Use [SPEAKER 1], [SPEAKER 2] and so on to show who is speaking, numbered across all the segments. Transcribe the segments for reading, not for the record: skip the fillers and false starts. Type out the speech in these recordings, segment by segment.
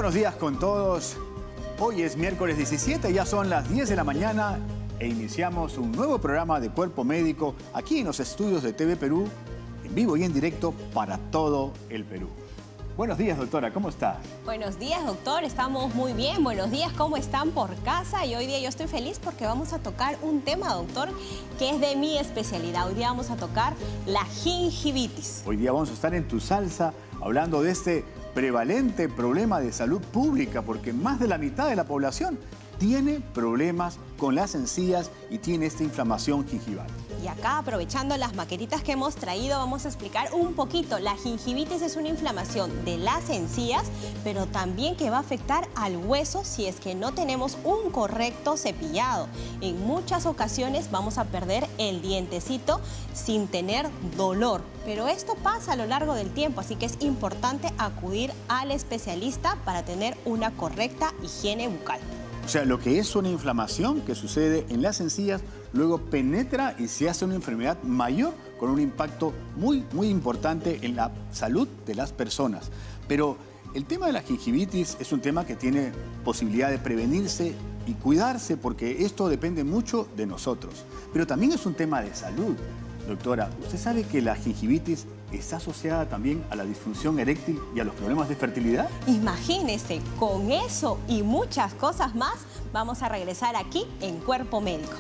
[SPEAKER 1] Buenos días con todos. Hoy es miércoles 17, ya son las 10 de la mañana e iniciamos un nuevo programa de Cuerpo Médico aquí en los estudios de TV Perú, en vivo y en directo para todo el Perú. Buenos días, doctora, ¿cómo está?
[SPEAKER 2] Buenos días, doctor, estamos muy bien. Buenos días, ¿cómo están por casa? Y hoy día yo estoy feliz porque vamos a tocar un tema, doctor, que es de mi especialidad. Hoy día vamos a tocar la gingivitis.
[SPEAKER 1] Hoy día vamos a estar en tu salsa hablando de este prevalente problema de salud pública, porque más de la mitad de la población tiene problemas con las encías y tiene esta inflamación gingival.
[SPEAKER 2] Y acá, aprovechando las maquetitas que hemos traído, vamos a explicar un poquito. La gingivitis es una inflamación de las encías, pero también que va a afectar al hueso si es que no tenemos un correcto cepillado. En muchas ocasiones vamos a perder el dientecito sin tener dolor. Pero esto pasa a lo largo del tiempo, así que es importante acudir al especialista para tener una correcta higiene bucal.
[SPEAKER 1] O sea, lo que es una inflamación que sucede en las encías, luego penetra y se hace una enfermedad mayor con un impacto muy importante en la salud de las personas. Pero el tema de la gingivitis es un tema que tiene posibilidad de prevenirse y cuidarse porque esto depende mucho de nosotros. Pero también es un tema de salud. Doctora, ¿usted sabe que la gingivitis está asociada también a la disfunción eréctil y a los problemas de fertilidad?
[SPEAKER 2] Imagínese, con eso y muchas cosas más, vamos a regresar aquí en Cuerpo Médico.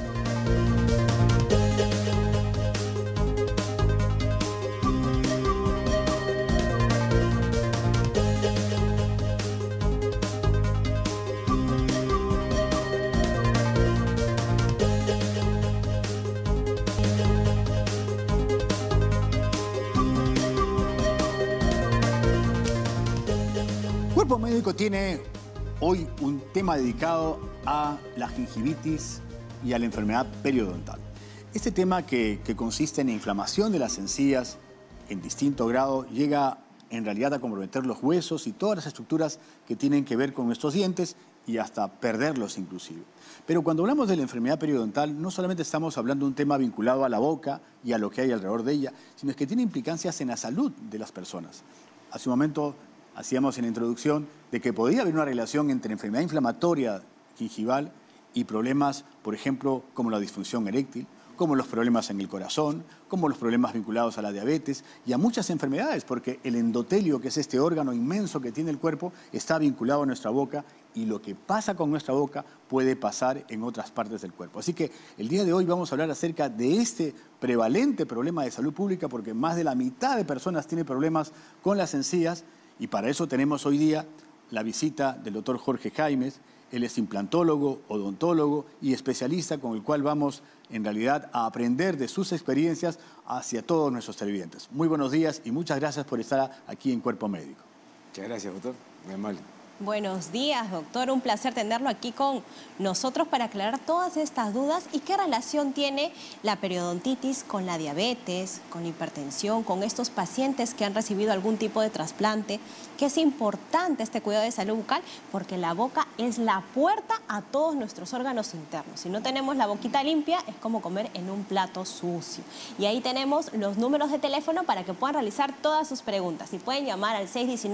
[SPEAKER 1] Cuerpo Médico tiene hoy un tema dedicado a la gingivitis y a la enfermedad periodontal. Este tema que consiste en inflamación de las encías en distinto grado llega en realidad a comprometer los huesos y todas las estructuras que tienen que ver con nuestros dientes y hasta perderlos inclusive. Pero cuando hablamos de la enfermedad periodontal no solamente estamos hablando de un tema vinculado a la boca y a lo que hay alrededor de ella, sino que tiene implicancias en la salud de las personas. Hace un momento hacíamos en la introducción de que podía haber una relación entre enfermedad inflamatoria gingival y problemas, por ejemplo, como la disfunción eréctil, como los problemas en el corazón, como los problemas vinculados a la diabetes y a muchas enfermedades, porque el endotelio, que es este órgano inmenso que tiene el cuerpo, está vinculado a nuestra boca y lo que pasa con nuestra boca puede pasar en otras partes del cuerpo. Así que el día de hoy vamos a hablar acerca de este prevalente problema de salud pública, porque más de la mitad de personas tiene problemas con las encías. Y para eso tenemos hoy día la visita del doctor Jorge Jaimes. Él es implantólogo, odontólogo y especialista con el cual vamos en realidad a aprender de sus experiencias hacia todos nuestros televidentes. Muy buenos días y muchas gracias por estar aquí en Cuerpo Médico.
[SPEAKER 3] Muchas gracias, doctor. Muy amable.
[SPEAKER 2] Buenos días, doctor. Un placer tenerlo aquí con nosotros para aclarar todas estas dudas y qué relación tiene la periodontitis con la diabetes, con la hipertensión, con estos pacientes que han recibido algún tipo de trasplante, que es importante este cuidado de salud bucal porque la boca es la puerta a todos nuestros órganos internos. Si no tenemos la boquita limpia, es como comer en un plato sucio. Y ahí tenemos los números de teléfono para que puedan realizar todas sus preguntas. Y pueden llamar al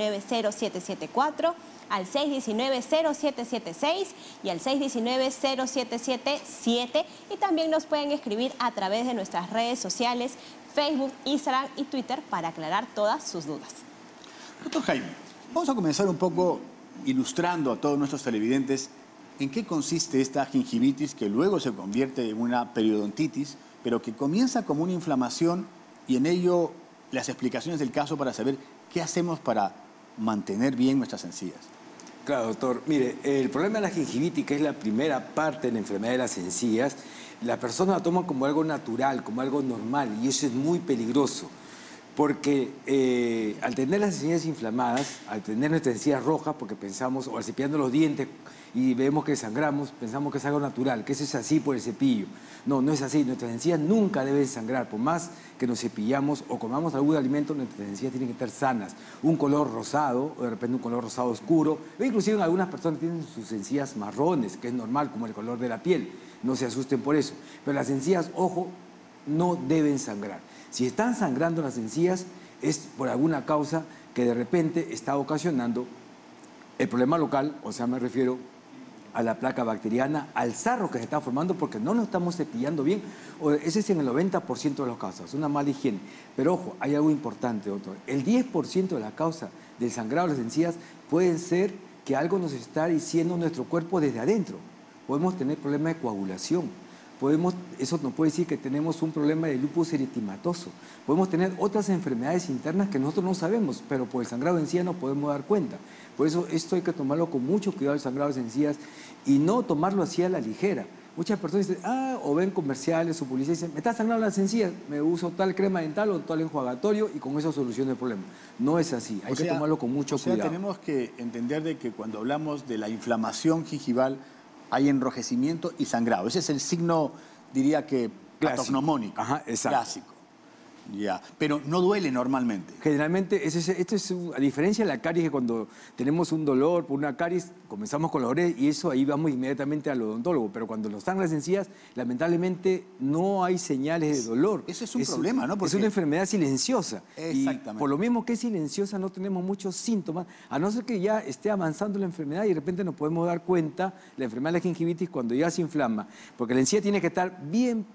[SPEAKER 2] 619-0774, al 619-0776 y al 619-0777 y también nos pueden escribir a través de nuestras redes sociales, Facebook, Instagram y Twitter para aclarar todas sus dudas.
[SPEAKER 1] Doctor Jaime, vamos a comenzar un poco ilustrando a todos nuestros televidentes en qué consiste esta gingivitis que luego se convierte en una periodontitis, pero que comienza como una inflamación y en ello las explicaciones del caso para saber qué hacemos para mantener bien nuestras encías.
[SPEAKER 3] Claro, doctor. Mire, el problema de la gingivitis, que es la primera parte de la enfermedad de las encías, la persona la toma como algo natural, como algo normal, y eso es muy peligroso. Porque al tener las encías inflamadas, al tener nuestras encías rojas, porque pensamos, o al cepillando los dientes y vemos que sangramos, pensamos que es algo natural, que eso es así por el cepillo. No, no es así. Nuestras encías nunca deben sangrar. Por más que nos cepillamos o comamos algún alimento, nuestras encías tienen que estar sanas. Un color rosado, o de repente un color rosado oscuro, o inclusive algunas personas tienen sus encías marrones, que es normal, como el color de la piel. No se asusten por eso. Pero las encías, ojo, no deben sangrar. Si están sangrando las encías, es por alguna causa que de repente está ocasionando El problema local, o sea, me refiero a la placa bacteriana, al sarro que se está formando porque no nos estamos cepillando bien. Ese es en el 90% de los casos, una mala higiene. Pero ojo, hay algo importante, doctor. El 10% de la causa del sangrado de las encías puede ser que algo nos está diciendo nuestro cuerpo desde adentro. Podemos tener problemas de coagulación. Eso nos puede decir que tenemos un problema de lupus eritematoso. Podemos tener otras enfermedades internas que nosotros no sabemos, pero por el sangrado de encías nos podemos dar cuenta. Por eso esto hay que tomarlo con mucho cuidado, el sangrado de encías, y no tomarlo así a la ligera. Muchas personas dicen, o ven comerciales o publicidad y dicen, me está sangrando las encías, me uso tal crema dental o tal enjuagatorio y con eso soluciono el problema. No es así, hay que tomarlo con mucho cuidado.
[SPEAKER 1] Tenemos que entender de que cuando hablamos de la inflamación gingival, hay enrojecimiento y sangrado. Ese es el signo, diría que, patognomónico.
[SPEAKER 3] Ajá, exacto.
[SPEAKER 1] Clásico. Ya, pero no duele normalmente.
[SPEAKER 3] Generalmente, a diferencia de la caries, que cuando tenemos un dolor por una caries, comenzamos con dolores y eso ahí vamos inmediatamente al odontólogo. Pero cuando nos sangran las encías, lamentablemente no hay señales de dolor.
[SPEAKER 1] Eso es un problema, ¿no? Porque
[SPEAKER 3] es una enfermedad silenciosa.
[SPEAKER 1] Exactamente.
[SPEAKER 3] Y por lo mismo que es silenciosa, no tenemos muchos síntomas, a no ser que ya esté avanzando la enfermedad y de repente nos podemos dar cuenta, la enfermedad de la gingivitis, cuando ya se inflama. Porque la encía tiene que estar bien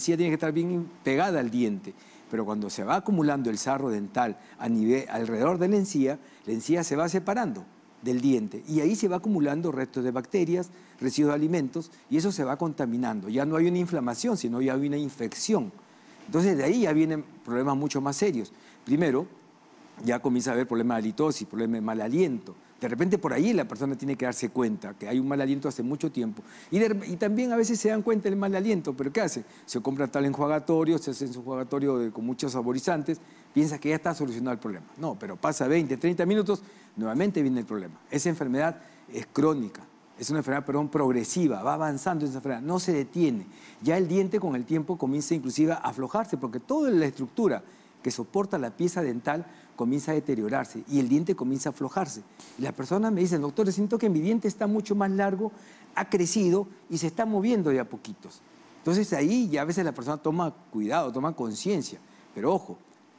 [SPEAKER 3] pegada al diente. Pero cuando se va acumulando el sarro dental alrededor de la encía se va separando del diente y ahí se va acumulando restos de bacterias, residuos de alimentos y eso se va contaminando. Ya no hay una inflamación, sino ya hay una infección. Entonces de ahí ya vienen problemas mucho más serios. Primero, ya comienza a haber problemas de halitosis, problemas de mal aliento. De repente por ahí la persona tiene que darse cuenta que hay un mal aliento hace mucho tiempo. Y también a veces se dan cuenta del mal aliento, pero ¿qué hace? Se compra tal enjuagatorio, se hace su enjuagatorio con muchos saborizantes, piensa que ya está solucionado el problema. No, pero pasa 20, 30 minutos, nuevamente viene el problema. Esa enfermedad es crónica, es una enfermedad, progresiva, va avanzando esa enfermedad, no se detiene. Ya el diente con el tiempo comienza inclusive a aflojarse, porque toda la estructura que soporta la pieza dental comienza a deteriorarse y el diente comienza a aflojarse. Y la persona me dice, doctor, siento que mi diente está mucho más largo, ha crecido y se está moviendo de a poquitos. Entonces ahí ya a veces la persona toma cuidado, toma conciencia. Pero ojo,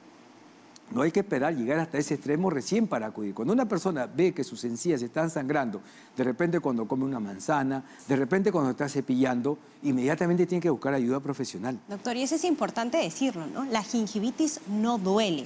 [SPEAKER 3] no hay que esperar llegar hasta ese extremo recién para acudir. Cuando una persona ve que sus encías están sangrando, de repente cuando come una manzana, de repente cuando está cepillando, inmediatamente tiene que buscar ayuda profesional.
[SPEAKER 2] Doctor, y eso es importante decirlo, ¿no? La gingivitis no duele.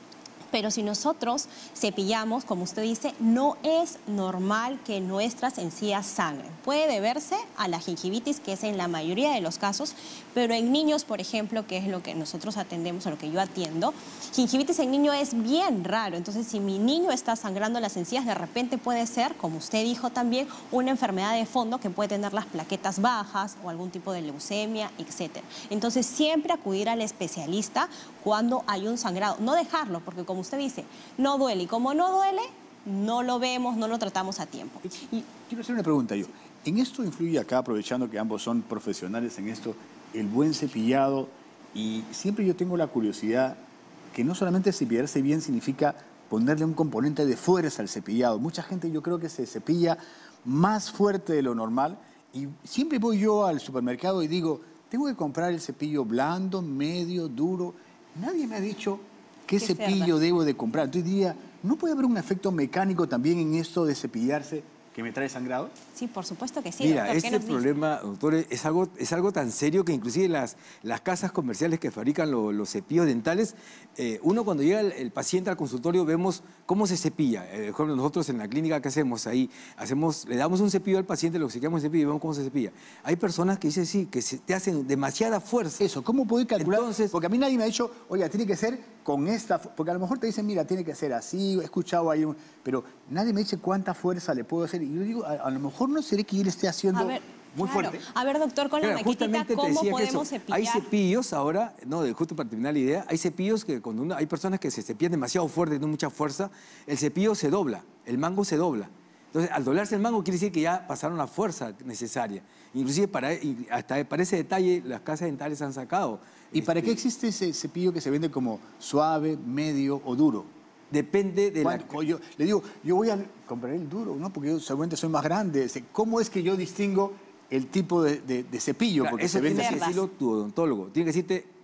[SPEAKER 2] Pero si nosotros cepillamos, como usted dice, no es normal que nuestras encías sangren. Puede deberse a la gingivitis, que es en la mayoría de los casos, pero en niños, por ejemplo, que es lo que nosotros atendemos o lo que yo atiendo, gingivitis en niño es bien raro. Entonces, si mi niño está sangrando las encías, de repente puede ser, como usted dijo también, una enfermedad de fondo que puede tener las plaquetas bajas o algún tipo de leucemia, etc. Entonces, siempre acudir al especialista cuando hay un sangrado. No dejarlo, porque como usted dice, no duele. Y como no duele, no lo vemos, no lo tratamos a tiempo.
[SPEAKER 1] Y quiero hacer una pregunta yo. ¿En esto influye acá, aprovechando que ambos son profesionales en esto, el buen cepillado? Y siempre yo tengo la curiosidad que no solamente cepillarse bien significa ponerle un componente de fuerza al cepillado. Mucha gente yo creo que se cepilla más fuerte de lo normal y siempre voy yo al supermercado y digo, tengo que comprar el cepillo blando, medio, duro. Nadie me ha dicho qué cepillo debo de comprar. Entonces diría, ¿no puede haber un efecto mecánico también en esto de cepillarse que me trae sangrado?
[SPEAKER 2] Sí, por supuesto que sí.
[SPEAKER 3] Mira,
[SPEAKER 2] doctor,
[SPEAKER 3] este problema, doctor, es algo tan serio que inclusive las casas comerciales que fabrican los cepillos dentales, uno cuando llega el paciente al consultorio vemos cómo se cepilla. Por ejemplo, nosotros en la clínica, ¿qué hacemos? Ahí le damos un cepillo al paciente, lo que un cepillo y vemos cómo se cepilla. Hay personas que dicen sí, que te hacen demasiada fuerza.
[SPEAKER 1] Eso, ¿cómo puedo calcular? Entonces, porque a mí nadie me ha dicho, oiga, tiene que ser con esta, porque a lo mejor te dicen, mira, tiene que ser así, he escuchado ahí, pero nadie me dice cuánta fuerza le puedo hacer. Y yo digo, a lo mejor no seré que yo le esté haciendo muy fuerte.
[SPEAKER 2] A ver, doctor, con la maquinita, ¿cómo podemos cepillar?
[SPEAKER 3] Hay cepillos ahora, justo para terminar la idea, hay cepillos que cuando hay personas que se cepillan demasiado fuerte, no mucha fuerza, el cepillo se dobla, el mango se dobla. Entonces, al doblarse el mango quiere decir que ya pasaron la fuerza necesaria. Inclusive hasta para ese detalle las casas dentales han sacado.
[SPEAKER 1] ¿Y para qué existe ese cepillo que se vende como suave, medio o duro?
[SPEAKER 3] Depende de
[SPEAKER 1] yo le digo, yo voy a comprar el duro, ¿no? Porque yo seguramente soy más grande. ¿Cómo es que yo distingo el tipo de cepillo?
[SPEAKER 3] Claro,
[SPEAKER 1] porque
[SPEAKER 3] eso
[SPEAKER 1] se vende
[SPEAKER 3] tiene que decirlo tu odontólogo. Tiene que decirte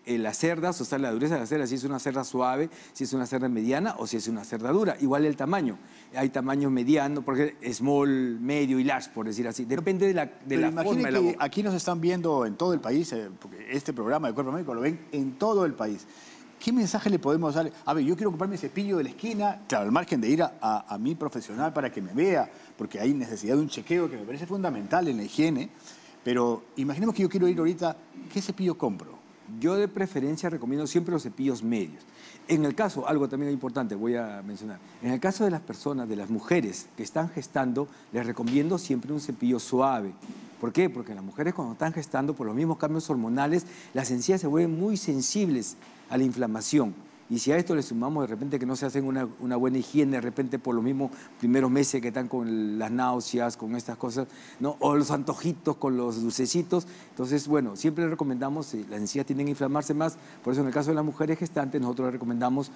[SPEAKER 3] las cerdas, o sea, la dureza de la cerda, si es una cerda suave, si es una cerda mediana o si es una cerda dura. Igual el tamaño. Hay tamaños medianos, porque small, medio y large, por decir así. Depende de la forma de la boca.
[SPEAKER 1] Aquí nos están viendo en todo el país, porque este programa de Cuerpo Médico lo ven en todo el país. ¿Qué mensaje le podemos dar? A ver, yo quiero comprarme cepillo de la esquina, claro, al margen de ir a mi profesional para que me vea, porque hay necesidad de un chequeo que me parece fundamental en la higiene. Pero imaginemos que yo quiero ir ahorita, ¿qué cepillo compro?
[SPEAKER 3] Yo de preferencia recomiendo siempre los cepillos medios. En el caso, algo también importante voy a mencionar, en el caso de las personas, de las mujeres que están gestando, les recomiendo siempre un cepillo suave. ¿Por qué? Porque las mujeres cuando están gestando, por los mismos cambios hormonales, las encías se vuelven muy sensibles a la inflamación. Y si a esto le sumamos de repente que no se hacen una buena higiene, de repente por los mismos primeros meses que están con las náuseas, con estas cosas, ¿no? O los antojitos con los dulcecitos, entonces, bueno, siempre recomendamos, si las encías tienden a inflamarse más, por eso en el caso de las mujeres gestantes nosotros les recomendamos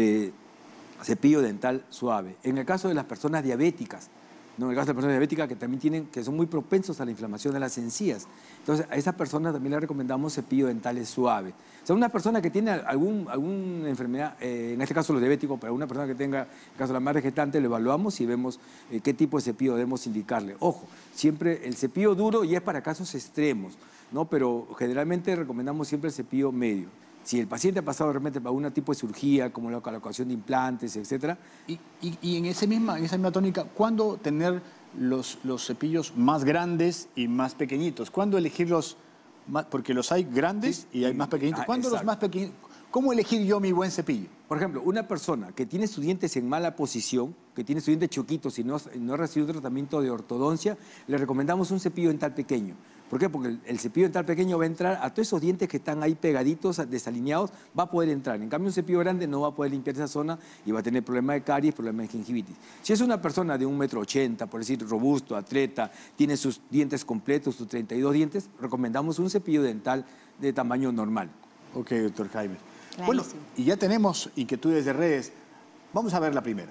[SPEAKER 3] cepillo dental suave. En el caso de las personas diabéticas, ¿no? En el caso de las personas diabéticas que también que son muy propensos a la inflamación de las encías. Entonces, a esas personas también les recomendamos cepillo dental suave. O sea, una persona que tiene alguna enfermedad, en este caso los diabéticos, pero una persona que tenga, en el caso de la madre gestante, le evaluamos y vemos qué tipo de cepillo debemos indicarle. Ojo, siempre el cepillo duro ya es para casos extremos, ¿no? Pero generalmente recomendamos siempre el cepillo medio. Si el paciente ha pasado de repente por algún tipo de cirugía, como la colocación de implantes, etc.
[SPEAKER 1] Y en esa misma tónica, ¿cuándo tener los cepillos más grandes y más pequeñitos? ¿Cuándo elegirlos? Porque los hay grandes y hay más pequeñitos. ¿Cuándo los más pequeñitos? ¿Cómo elegir yo mi buen cepillo?
[SPEAKER 3] Por ejemplo, una persona que tiene sus dientes en mala posición, que tiene sus dientes choquitos y no ha recibido tratamiento de ortodoncia, le recomendamos un cepillo dental pequeño. ¿Por qué? Porque el cepillo dental pequeño va a entrar a todos esos dientes que están ahí pegaditos, desalineados, va a poder entrar. En cambio, un cepillo grande no va a poder limpiar esa zona y va a tener problemas de caries, problemas de gingivitis. Si es una persona de 1,80 m, por decir, robusto, atleta, tiene sus dientes completos, sus 32 dientes, recomendamos un cepillo dental de tamaño normal.
[SPEAKER 1] Ok, doctor Jaime.
[SPEAKER 2] Clarísimo.
[SPEAKER 1] Bueno, y ya tenemos inquietudes de redes. Vamos a ver la primera.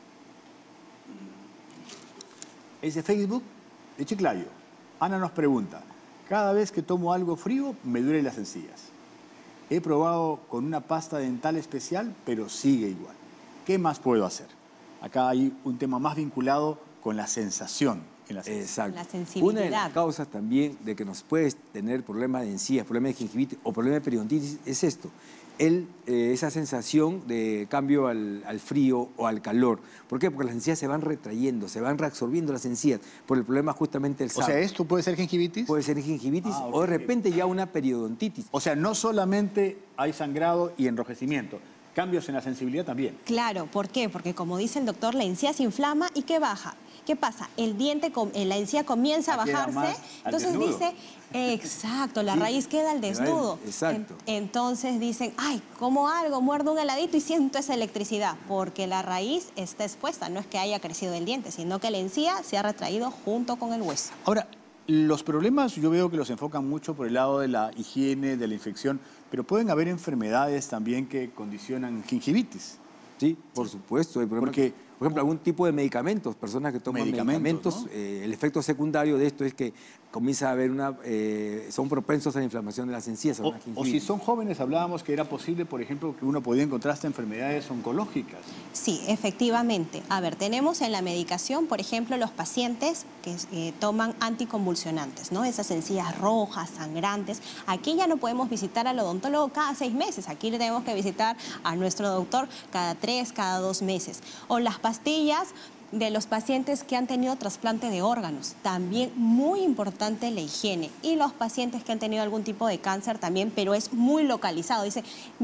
[SPEAKER 1] Es de Facebook, de Chiclayo. Ana nos pregunta, cada vez que tomo algo frío me duelen las encías. He probado con una pasta dental especial, pero sigue igual. ¿Qué más puedo hacer? Acá hay un tema más vinculado con la sensación en las encías.
[SPEAKER 3] Exacto.
[SPEAKER 2] La sensibilidad.
[SPEAKER 3] Una de las causas también de que nos puedes tener problemas de encías, problemas de gingivitis o problemas de periodontitis es esto. Esa sensación de cambio al frío o al calor. ¿Por qué? Porque las encías se van retrayendo, se van reabsorbiendo las encías por el problema justamente del sabor.
[SPEAKER 1] O sea, ¿esto puede ser gingivitis?
[SPEAKER 3] Puede ser gingivitis o de repente ya una periodontitis.
[SPEAKER 1] O sea, no solamente hay sangrado y enrojecimiento, cambios en la sensibilidad también.
[SPEAKER 2] Claro, ¿por qué? Porque como dice el doctor, la encía se inflama y ¿qué baja? ¿Qué pasa? El diente, la encía comienza a bajarse, entonces dice, exacto, la raíz queda al desnudo.
[SPEAKER 3] Exacto.
[SPEAKER 2] Entonces dicen, ay, como algo, muerdo un heladito y siento esa electricidad, porque la raíz está expuesta, no es que haya crecido el diente, sino que la encía se ha retraído junto con el hueso.
[SPEAKER 1] Ahora, los problemas yo veo que los enfocan mucho por el lado de la higiene, de la infección, pero pueden haber enfermedades también que condicionan gingivitis.
[SPEAKER 3] Sí, por supuesto. Hay problemas. Porque, por ejemplo, algún tipo de medicamentos, personas que toman medicamentos, ¿no? El efecto secundario de esto es que comienza a haber son propensos a la inflamación de las encías.
[SPEAKER 1] O si son jóvenes, hablábamos que era posible, por ejemplo, que uno podía encontrar hasta enfermedades oncológicas.
[SPEAKER 2] Sí, efectivamente. A ver, tenemos en la medicación, por ejemplo, los pacientes que toman anticonvulsionantes, ¿no? Esas encías rojas, sangrantes. Aquí ya no podemos visitar al odontólogo cada 6 meses. Aquí le tenemos que visitar a nuestro doctor cada 3, cada 2 meses. O las pastillas de los pacientes que han tenido trasplante de órganos. También muy importante la higiene. Y los pacientes que han tenido algún tipo de cáncer también, pero es muy localizado. Dice,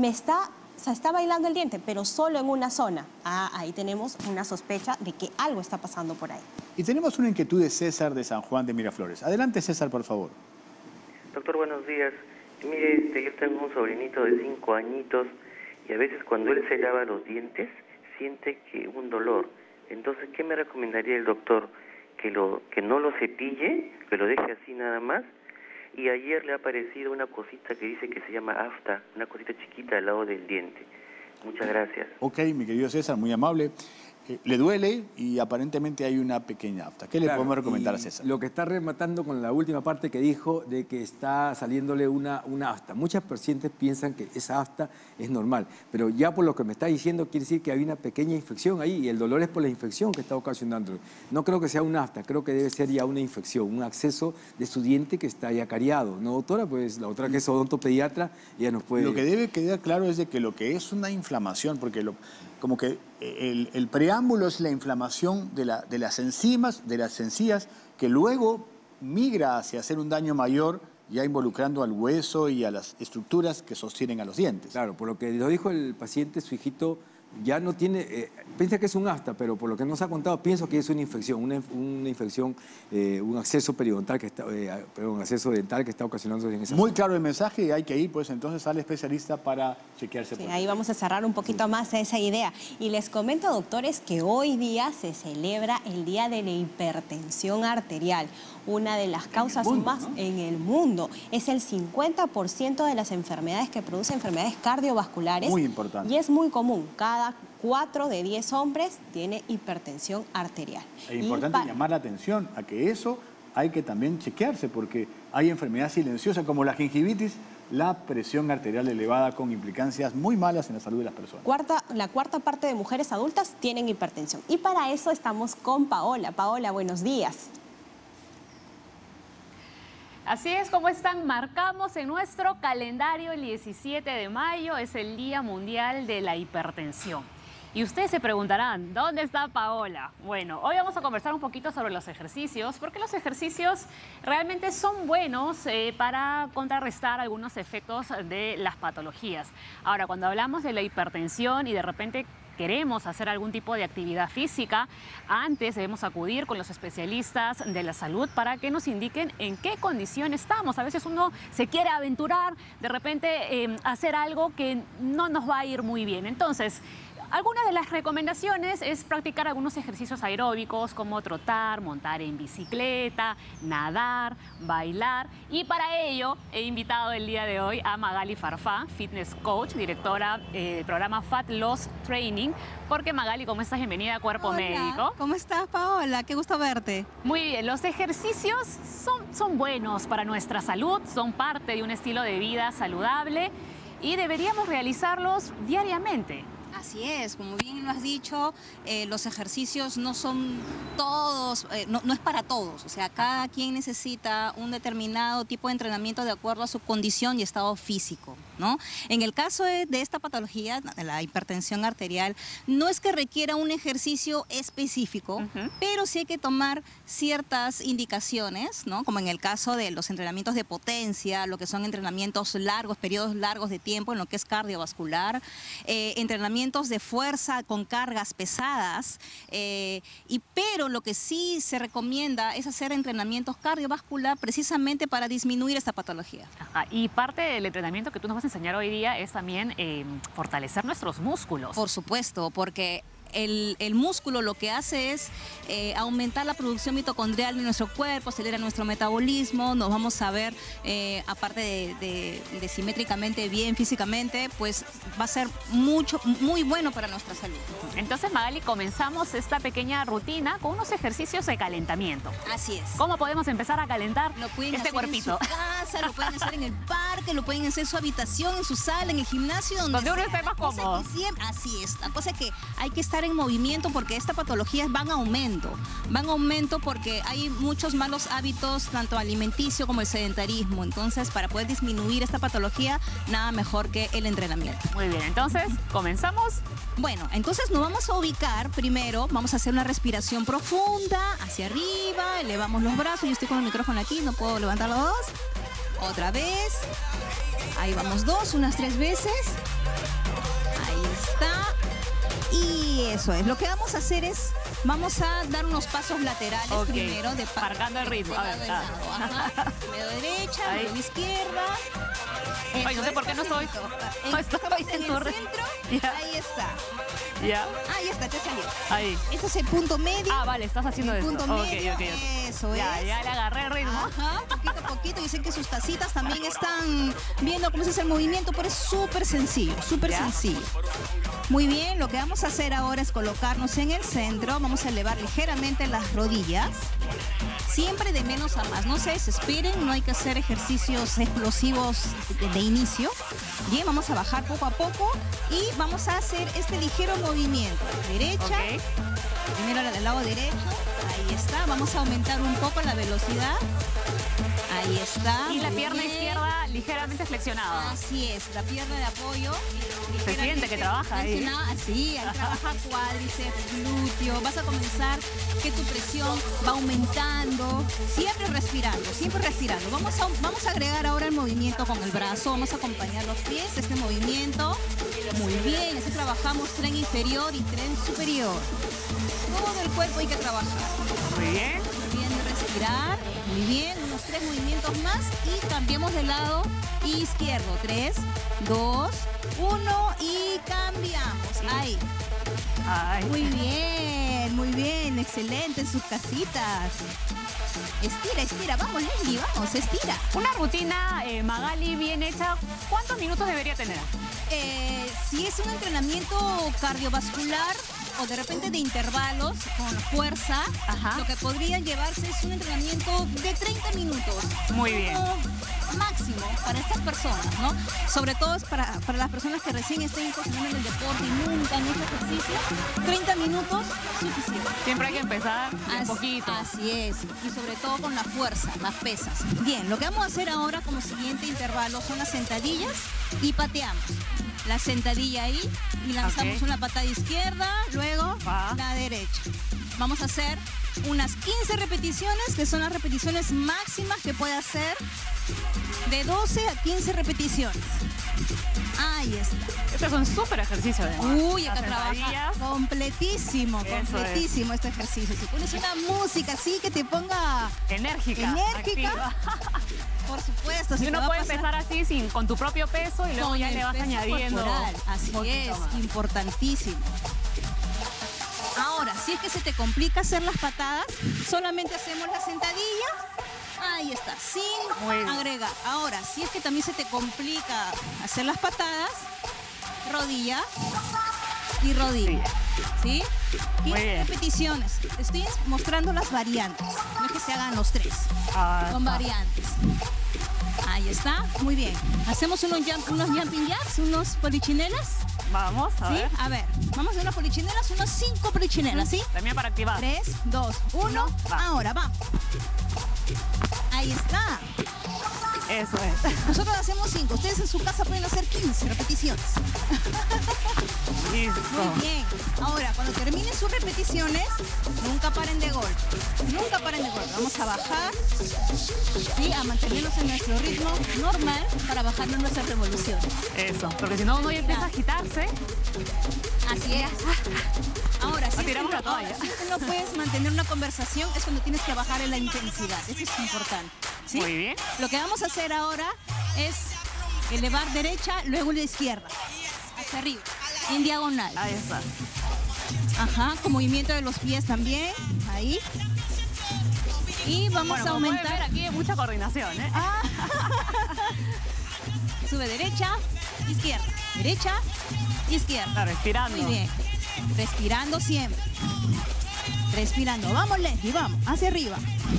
[SPEAKER 2] se está bailando el diente, pero solo en una zona. Ahí tenemos una sospecha de que algo está pasando por ahí.
[SPEAKER 1] Y tenemos una inquietud de César de San Juan de Miraflores. Adelante, César, por favor.
[SPEAKER 4] Doctor, buenos días. Mire, yo tengo un sobrinito de 5 añitos y a veces cuando él se lava los dientes siente que un dolor. Entonces, ¿qué me recomendaría el doctor? Que no lo cepille, que lo deje así nada más. Y ayer le ha aparecido una cosita que dice que se llama afta, una cosita chiquita al lado del diente. Muchas gracias.
[SPEAKER 1] Ok, mi querido César, muy amable. le duele y aparentemente hay una pequeña afta. ¿Qué le podemos recomendar a César?
[SPEAKER 3] Lo que está rematando con la última parte que dijo de que está saliéndole una afta. Muchas pacientes piensan que esa afta es normal, pero ya por lo que me está diciendo quiere decir que hay una pequeña infección ahí y el dolor es por la infección que está ocasionando. No creo que sea una afta, creo que debe ser ya una infección, un acceso de su diente que está ya cariado. ¿No, doctora? Pues la doctora que es odontopediatra ya nos puede...
[SPEAKER 1] Lo que debe quedar claro es de que lo que es una inflamación, porque como que el preámbulo es la inflamación de las enzimas, de las encías, que luego migra hacia hacer un daño mayor, ya involucrando al hueso y a las estructuras que sostienen a los dientes.
[SPEAKER 3] Claro, por lo que lo dijo el paciente, su hijito ya no tiene, piensa que es un afta, pero por lo que nos ha contado, pienso que es una infección, un acceso periodontal que está, un acceso dental que está ocasionando en esa
[SPEAKER 1] Muy
[SPEAKER 3] zona.
[SPEAKER 1] claro el mensaje y hay que ir pues entonces al especialista para chequearse.
[SPEAKER 2] Sí,
[SPEAKER 1] por
[SPEAKER 2] ahí vamos a cerrar un poquito más esa idea. Y les comento, doctores, que hoy día se celebra el Día de la Hipertensión Arterial, una de las causas más en el mundo. Es el 50% de las enfermedades que producen enfermedades cardiovasculares.
[SPEAKER 1] Muy importante.
[SPEAKER 2] Y es muy común. Cada 4 de 10 hombres tiene hipertensión arterial.
[SPEAKER 1] Es importante llamar la atención a que eso hay que también chequearse porque hay enfermedades silenciosas como la gingivitis, la presión arterial elevada con implicancias muy malas en la salud de las personas.
[SPEAKER 2] La cuarta parte de mujeres adultas tienen hipertensión. Y para eso estamos con Paola. Paola, buenos días.
[SPEAKER 5] Así es, como están, marcamos en nuestro calendario el 17 de mayo, es el Día Mundial de la Hipertensión. Y ustedes se preguntarán, ¿dónde está Paola? Bueno, hoy vamos a conversar un poquito sobre los ejercicios, porque los ejercicios realmente son buenos para contrarrestar algunos efectos de las patologías. Ahora, cuando hablamos de la hipertensión y de repente queremos hacer algún tipo de actividad física, antes debemos acudir con los especialistas de la salud para que nos indiquen en qué condición estamos. A veces uno se quiere aventurar, de repente hacer algo que no nos va a ir muy bien. Entonces, algunas de las recomendaciones es practicar algunos ejercicios aeróbicos como trotar, montar en bicicleta, nadar, bailar. Y para ello he invitado el día de hoy a Magali Farfán, fitness coach, directora del programa Fat Loss Training. Porque Magali, ¿cómo estás? Bienvenida a Cuerpo Médico.
[SPEAKER 6] ¿Cómo estás, Paola? Qué gusto verte.
[SPEAKER 5] Muy bien, los ejercicios son buenos para nuestra salud, son parte de un estilo de vida saludable y deberíamos realizarlos diariamente.
[SPEAKER 6] Así es, como bien lo has dicho, los ejercicios no son todos, no es para todos. O sea, cada quien necesita un determinado tipo de entrenamiento de acuerdo a su condición y estado físico, ¿no? En el caso de esta patología, de la hipertensión arterial, no es que requiera un ejercicio específico, pero sí hay que tomar ciertas indicaciones, ¿no? Como en el caso de los entrenamientos de potencia, lo que son entrenamientos largos, periodos largos de tiempo en lo que es cardiovascular, entrenamientos de fuerza con cargas pesadas, pero lo que sí se recomienda es hacer entrenamientos cardiovascular precisamente para disminuir esta patología.
[SPEAKER 5] Ajá. Y parte del entrenamiento que tú nos vas a enseñar hoy día es también fortalecer nuestros músculos.
[SPEAKER 6] Por supuesto, porque el músculo lo que hace es aumentar la producción mitocondrial de nuestro cuerpo, acelera nuestro metabolismo, nos vamos a ver, aparte de simétricamente bien físicamente, pues va a ser muy bueno para nuestra salud.
[SPEAKER 5] Entonces, Magali, comenzamos esta pequeña rutina con unos ejercicios de calentamiento.
[SPEAKER 6] Así es.
[SPEAKER 5] ¿Cómo podemos empezar a calentar este cuerpito?
[SPEAKER 6] En su casa, lo pueden hacer en el parque, lo pueden hacer en su habitación, en su sala, en el gimnasio, donde
[SPEAKER 5] uno esté más cómodo.
[SPEAKER 6] Así es. La cosa es que hay que estar en movimiento porque esta patología van a aumento porque hay muchos malos hábitos, tanto alimenticio como el sedentarismo. Entonces, para poder disminuir esta patología, nada mejor que el entrenamiento.
[SPEAKER 5] Muy bien, entonces, ¿comenzamos?
[SPEAKER 6] Bueno, entonces nos vamos a ubicar primero, vamos a hacer una respiración profunda, hacia arriba, elevamos los brazos, yo estoy con el micrófono aquí, no puedo levantar los dos. Otra vez, ahí vamos unas 3 veces, ahí está. Y eso es, lo que vamos a hacer es, vamos a dar unos pasos laterales primero.
[SPEAKER 5] Marcando el ritmo. A ver,
[SPEAKER 6] Dedo derecha, dedo izquierda.
[SPEAKER 5] Ay, no sé por qué no estoy. No estoy en tu
[SPEAKER 6] centro. Ahí está.
[SPEAKER 5] Ya.
[SPEAKER 6] Ahí está, te salió.
[SPEAKER 5] Ahí.
[SPEAKER 6] Este es el punto medio.
[SPEAKER 5] Ah, vale, estás haciendo eso.
[SPEAKER 6] Punto medio. Eso
[SPEAKER 5] ya,
[SPEAKER 6] es.
[SPEAKER 5] Ya le agarré el ritmo.
[SPEAKER 6] Ajá, poquito a poquito. Dicen que sus tacitas también están viendo cómo se hace el movimiento, pero es súper sencillo, súper sencillo. Muy bien, lo que vamos a hacer ahora ahora es colocarnos en el centro. Vamos a elevar ligeramente las rodillas. Siempre de menos a más. No se desesperen, no hay que hacer ejercicios explosivos de inicio. Bien, vamos a bajar poco a poco y vamos a hacer este ligero movimiento. Derecha,
[SPEAKER 5] Ok.
[SPEAKER 6] primero del lado derecho. Ahí está. Vamos a aumentar un poco la velocidad. Ahí está.
[SPEAKER 5] Y la
[SPEAKER 6] muy
[SPEAKER 5] pierna
[SPEAKER 6] bien.
[SPEAKER 5] izquierda ligeramente flexionada.
[SPEAKER 6] Así es, la pierna de apoyo.
[SPEAKER 5] Se siente que trabaja ahí.
[SPEAKER 6] flexionada. Sí, ahí trabaja cuádriceps, glúteo. Vas a comenzar que tu presión va aumentando. Siempre respirando, siempre respirando. Vamos a agregar ahora el movimiento con el brazo. Vamos a acompañar los pies, este movimiento. Muy bien, así trabajamos tren inferior y tren superior. Todo el cuerpo hay que trabajar.
[SPEAKER 5] Muy bien.
[SPEAKER 6] Muy bien, respirar. Muy bien, unos 3 movimientos más y cambiamos de lado izquierdo. 3, 2, 1 y cambiamos. Ahí.
[SPEAKER 5] Ay.
[SPEAKER 6] Muy bien, excelente en sus casitas. Estira, estira, vamos Leslie, vamos, estira.
[SPEAKER 5] Una rutina, Magali, bien hecha, ¿cuántos minutos debería tener?
[SPEAKER 6] Si es un entrenamiento cardiovascular o de repente de intervalos con fuerza,
[SPEAKER 5] Ajá.
[SPEAKER 6] lo que podría llevarse es un entrenamiento de 30 minutos.
[SPEAKER 5] Muy bien.
[SPEAKER 6] Como máximo para estas personas, ¿no? Sobre todo es para las personas que recién estén incursionando en el deporte y nunca han hecho ejercicio. 30 minutos, suficiente.
[SPEAKER 5] Siempre hay que empezar un poquito.
[SPEAKER 6] Así es, y sobre todo con la fuerza, las pesas. Bien, lo que vamos a hacer ahora como siguiente intervalo son las sentadillas y pateamos. La sentadilla ahí y lanzamos
[SPEAKER 5] Ok.
[SPEAKER 6] una patada izquierda, luego
[SPEAKER 5] Va.
[SPEAKER 6] la derecha. Vamos a hacer unas 15 repeticiones, que son las repeticiones máximas que puede hacer, de 12 a 15 repeticiones. Ahí está.
[SPEAKER 5] Este es un súper ejercicio, además.
[SPEAKER 6] Uy, acá
[SPEAKER 5] Las
[SPEAKER 6] trabaja
[SPEAKER 5] sentadillas.
[SPEAKER 6] completísimo,
[SPEAKER 5] Eso
[SPEAKER 6] completísimo este ejercicio. Si pones una música así que te ponga
[SPEAKER 5] Enérgica.
[SPEAKER 6] enérgica,
[SPEAKER 5] activa.
[SPEAKER 6] por supuesto.
[SPEAKER 5] Y
[SPEAKER 6] si te
[SPEAKER 5] uno
[SPEAKER 6] va a
[SPEAKER 5] puede
[SPEAKER 6] pasar
[SPEAKER 5] empezar así con tu propio peso y luego
[SPEAKER 6] con
[SPEAKER 5] ya
[SPEAKER 6] el
[SPEAKER 5] le vas
[SPEAKER 6] peso
[SPEAKER 5] añadiendo.
[SPEAKER 6] corporal.
[SPEAKER 5] un
[SPEAKER 6] Así
[SPEAKER 5] poquito
[SPEAKER 6] es,
[SPEAKER 5] más.
[SPEAKER 6] importantísimo. Ahora, si es que se te complica hacer las patadas, solamente hacemos la sentadilla. Ahí está,
[SPEAKER 5] Muy
[SPEAKER 6] sin
[SPEAKER 5] bien.
[SPEAKER 6] agregar. Ahora, si es que también se te complica hacer las patadas, rodilla y rodilla. ¿Sí?
[SPEAKER 5] Muy
[SPEAKER 6] 15
[SPEAKER 5] bien.
[SPEAKER 6] repeticiones. Estoy mostrando las variantes. No es que se hagan los 3.
[SPEAKER 5] Ah,
[SPEAKER 6] Son variantes. Ahí está, muy bien. Hacemos unos jumping jacks, unos polichinelas.
[SPEAKER 5] Vamos, a
[SPEAKER 6] ¿Sí?
[SPEAKER 5] ver.
[SPEAKER 6] A ver, vamos a hacer unas polichinelas, unos 5 polichinelas, ¿sí?
[SPEAKER 5] También para activar.
[SPEAKER 6] 3, 2, 1,
[SPEAKER 5] va.
[SPEAKER 6] ahora, vamos. Ahí está.
[SPEAKER 5] Eso es.
[SPEAKER 6] Nosotros hacemos 5, ustedes en su casa pueden hacer 15 repeticiones.
[SPEAKER 5] Listo.
[SPEAKER 6] Muy bien. Ahora, cuando terminen sus repeticiones, nunca paren de golpe. Nunca paren de golpe. Vamos a bajar, ¿sí? A mantenernos en nuestro ritmo normal para bajarnos nuestras revoluciones.
[SPEAKER 5] Eso. Porque si no, uno ya empieza a agitarse.
[SPEAKER 6] Así es. Ahora, si es, que
[SPEAKER 5] tiramos
[SPEAKER 6] no,
[SPEAKER 5] la toalla.
[SPEAKER 6] ahora, si es que no puedes mantener una conversación, es cuando tienes que bajar en la intensidad. Eso es importante. ¿sí?
[SPEAKER 5] Muy bien.
[SPEAKER 6] Lo que vamos a hacer ahora es elevar derecha, luego la izquierda. Hacia arriba, en diagonal.
[SPEAKER 5] Ahí está.
[SPEAKER 6] Ajá, con movimiento de los pies también. Ahí. Y vamos
[SPEAKER 5] Bueno,
[SPEAKER 6] a
[SPEAKER 5] como pueden ver,
[SPEAKER 6] aumentar.
[SPEAKER 5] aquí hay mucha coordinación, ¿eh?
[SPEAKER 6] Sube derecha, izquierda. Derecha, izquierda.
[SPEAKER 5] Está respirando.
[SPEAKER 6] Muy bien. Respirando siempre. Respirando. Vamos, Leslie, vamos. Hacia arriba.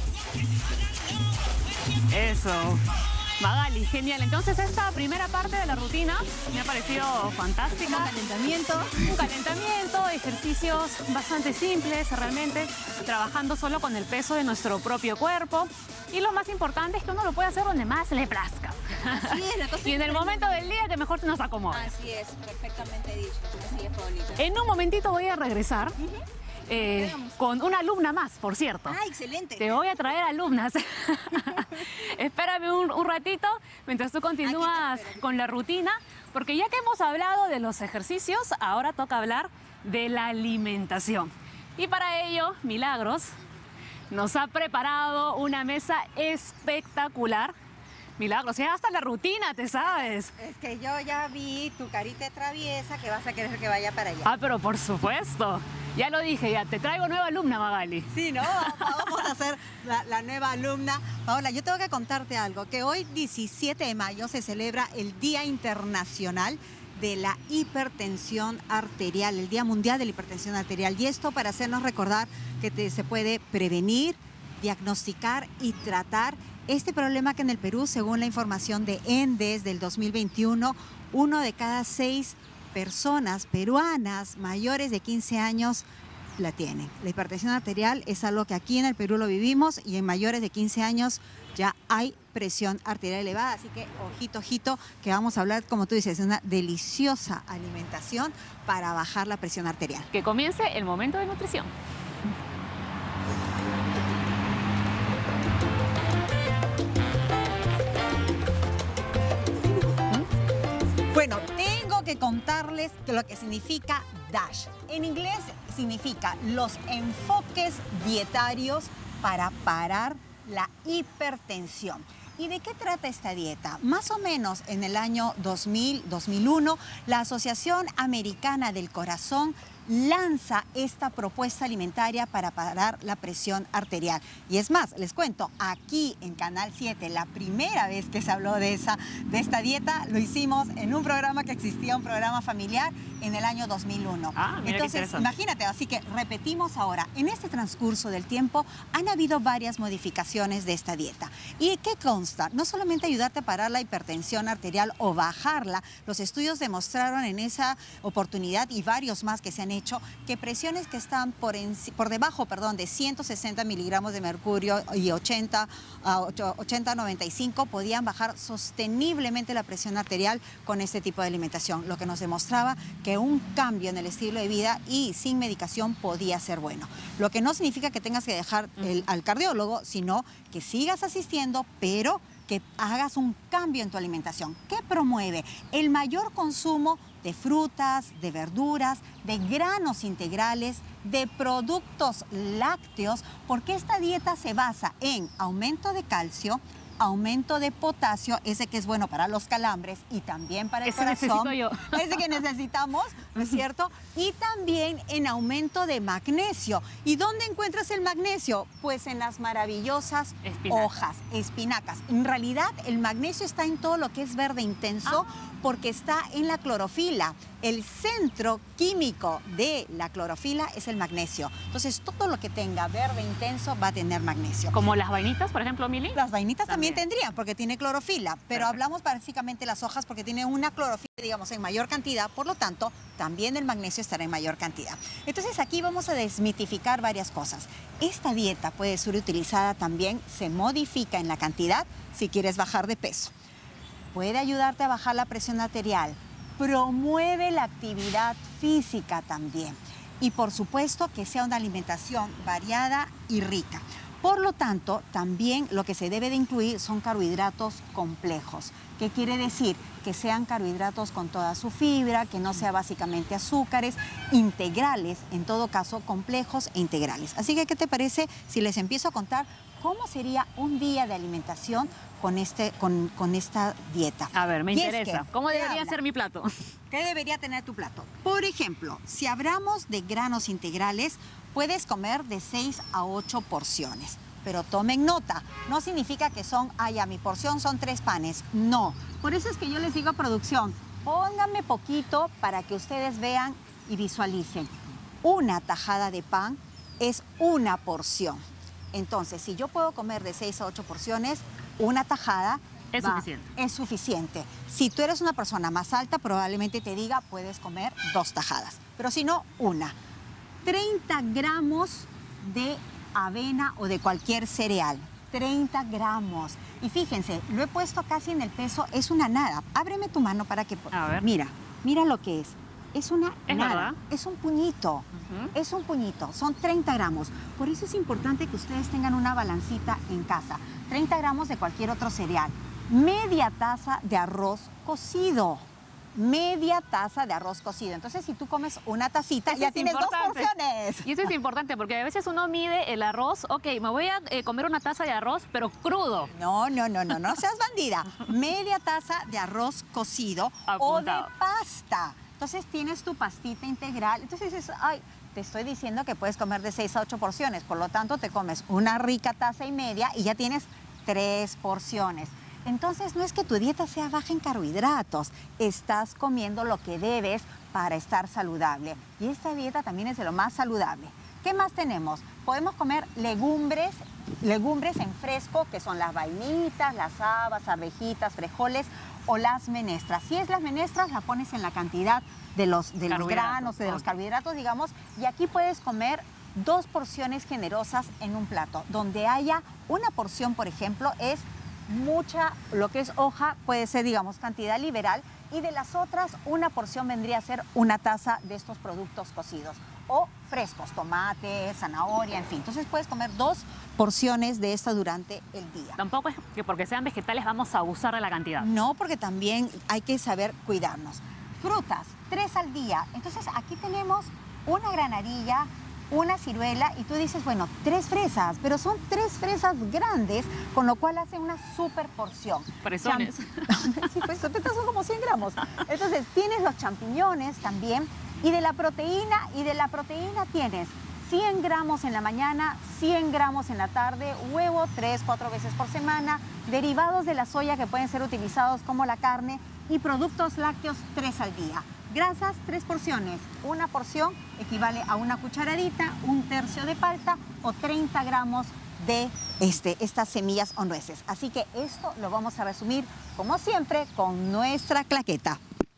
[SPEAKER 5] Eso. Magali, genial. Entonces esta primera parte de la rutina me ha parecido fantástica.
[SPEAKER 6] Como calentamiento.
[SPEAKER 5] Un calentamiento, ejercicios bastante simples realmente, trabajando solo con el peso de nuestro propio cuerpo. Y lo más importante es que uno lo puede hacer donde más le plazca.
[SPEAKER 6] Así es, la cosa
[SPEAKER 5] Y en el
[SPEAKER 6] es
[SPEAKER 5] momento del día que mejor se nos acomode.
[SPEAKER 6] Así es, perfectamente dicho. Así es, Paulita.
[SPEAKER 5] En un momentito voy a regresar con una alumna más, por cierto.
[SPEAKER 6] Ah, excelente.
[SPEAKER 5] Te voy a traer alumnas. Espérame un ratito mientras tú continúas
[SPEAKER 6] Aquí te espero.
[SPEAKER 5] con la rutina, porque ya que hemos hablado de los ejercicios, ahora toca hablar de la alimentación. Y para ello, Milagros nos ha preparado una mesa espectacular. Milagros, ya hasta la rutina, te sabes.
[SPEAKER 7] Es que yo ya vi tu carita traviesa que vas a querer que vaya para allá.
[SPEAKER 5] Ah, pero por supuesto. Ya lo dije, ya te traigo nueva alumna, Magali.
[SPEAKER 7] Sí, ¿no? Vamos a hacer la nueva alumna. Paola, yo tengo que contarte algo, que hoy 17 de mayo se celebra el Día Internacional de la hipertensión arterial, el Día Mundial de la Hipertensión Arterial. Y esto para hacernos recordar que se puede prevenir, diagnosticar y tratar este problema que en el Perú, según la información de ENDES del 2021, 1 de cada 6 personas peruanas mayores de 15 años la tienen. La hipertensión arterial es algo que aquí en el Perú lo vivimos y en mayores de 15 años ya hay presión arterial elevada. Así que ojito, ojito, que vamos a hablar, como tú dices, de una deliciosa alimentación para bajar la presión arterial.
[SPEAKER 5] Que comience el momento de nutrición.
[SPEAKER 7] Bueno, tengo que contarles lo que significa DASH. En inglés significa los enfoques dietarios para parar la hipertensión. ¿Y de qué trata esta dieta? Más o menos en el año 2000-2001, la Asociación Americana del Corazón lanza esta propuesta alimentaria para parar la presión arterial. Y es más, les cuento, aquí en Canal 7, la primera vez que se habló de esta dieta, lo hicimos en un programa que existía, un programa familiar, en el año 2001. Entonces, imagínate, así que repetimos ahora. En este transcurso del tiempo han habido varias modificaciones de esta dieta. ¿Y qué consta? No solamente ayudarte a parar la hipertensión arterial o bajarla, los estudios demostraron en esa oportunidad y varios más que se han hecho que presiones que están por debajo de 160 miligramos de mercurio y 80-95 podían bajar sosteniblemente la presión arterial con este tipo de alimentación, lo que nos demostraba que un cambio en el estilo de vida y sin medicación podía ser bueno. Lo que no significa que tengas que dejar al cardiólogo, sino que sigas asistiendo, pero que hagas un cambio en tu alimentación. ¿Qué promueve? El mayor consumo de frutas, de verduras, de granos integrales, de productos lácteos, porque esta dieta se basa en aumento de calcio, aumento de potasio, ese que es bueno para los calambres y también para el corazón.
[SPEAKER 5] Necesito yo.
[SPEAKER 7] Ese que necesitamos, ¿no es cierto? Y también en aumento de magnesio. ¿Y dónde encuentras el magnesio? Pues en las maravillosas hojas, espinacas. En realidad, el magnesio está en todo lo que es verde intenso porque está en la clorofila. El centro químico de la clorofila es el magnesio. Entonces, todo lo que tenga verde intenso va a tener magnesio.
[SPEAKER 5] ¿Como las vainitas, por ejemplo, Mili?
[SPEAKER 7] Las vainitas también tendrían, porque tiene clorofila, pero hablamos básicamente de las hojas porque tiene una clorofila, digamos, en mayor cantidad, por lo tanto, también el magnesio estará en mayor cantidad. Entonces, aquí vamos a desmitificar varias cosas. Esta dieta puede ser utilizada también, se modifica en la cantidad si quieres bajar de peso. Puede ayudarte a bajar la presión arterial, promueve la actividad física también y, por supuesto, que sea una alimentación variada y rica. Por lo tanto, también lo que se debe de incluir son carbohidratos complejos. ¿Qué quiere decir? Que sean carbohidratos con toda su fibra, que no sea básicamente azúcares, integrales, en todo caso complejos e integrales. Así que, ¿qué te parece si les empiezo a contar cómo sería un día de alimentación con esta dieta?
[SPEAKER 5] A ver, me interesa. ¿Cómo debería ser mi plato?
[SPEAKER 7] ¿Qué debería tener tu plato? Por ejemplo, si hablamos de granos integrales, puedes comer de 6 a 8 porciones. Pero tomen nota, no significa que mi porción son 3 panes. No, por eso es que yo les digo a producción, pónganme poquito para que ustedes vean y visualicen. Una tajada de pan es una porción. Entonces, si yo puedo comer de 6 a 8 porciones, una tajada es suficiente. Si tú eres una persona más alta, probablemente te diga, puedes comer 2 tajadas. Pero si no, una. 30 gramos de avena o de cualquier cereal. 30 gramos. Y fíjense, lo he puesto casi en el peso, es una nada. Ábreme tu mano para que...
[SPEAKER 5] A ver.
[SPEAKER 7] Mira lo que es. Es una nada.
[SPEAKER 5] ¿Verdad?
[SPEAKER 7] Es un puñito. Es un puñito. Son 30 gramos. Por eso es importante que ustedes tengan una balancita en casa. 30 gramos de cualquier otro cereal. Media taza de arroz cocido. Media taza de arroz cocido. Entonces, si tú comes una tacita, ya tienes 2 porciones.
[SPEAKER 5] Y eso es importante porque a veces uno mide el arroz, ok, me voy a comer una taza de arroz, pero crudo.
[SPEAKER 7] No seas bandida. Media taza de arroz cocido o de pasta. Entonces, tienes tu pastita integral. Entonces dices, te estoy diciendo que puedes comer de 6 a 8 porciones. Por lo tanto, te comes una rica taza y media y ya tienes 3 porciones. entonces no es que tu dieta sea baja en carbohidratos, estás comiendo lo que debes para estar saludable. Y esta dieta también es de lo más saludable. ¿Qué más tenemos? Podemos comer legumbres en fresco, que son las vainitas, las habas, arvejitas, frijoles o las menestras. Si es las menestras, la pones en la cantidad de los granos, de los carbohidratos, digamos, y aquí puedes comer 2 porciones generosas en un plato. Donde haya una porción, por ejemplo, es mucha, lo que es hoja, puede ser, digamos, cantidad liberal, y de las otras, una porción vendría a ser una taza de estos productos cocidos o frescos, tomate, zanahoria, en fin. Entonces puedes comer 2 porciones de esto durante el día.
[SPEAKER 5] Tampoco es que porque sean vegetales vamos a abusar de la cantidad.
[SPEAKER 7] No, porque también hay que saber cuidarnos. Frutas, 3 al día. Entonces aquí tenemos una granadilla, una ciruela, y tú dices, bueno, 3 fresas, pero son 3 fresas grandes, con lo cual hace una super porción.
[SPEAKER 5] Fresones.
[SPEAKER 7] Sí, pues son como 100 gramos. Entonces tienes los champiñones también, y de la proteína tienes 100 gramos en la mañana, 100 gramos en la tarde, huevo 3-4 veces por semana, derivados de la soya que pueden ser utilizados como la carne, y productos lácteos 3 al día. Grasas, 3 porciones. Una porción equivale a una cucharadita, 1/3 de palta o 30 gramos de estas semillas o nueces. Así que esto lo vamos a resumir, como siempre, con nuestra claqueta.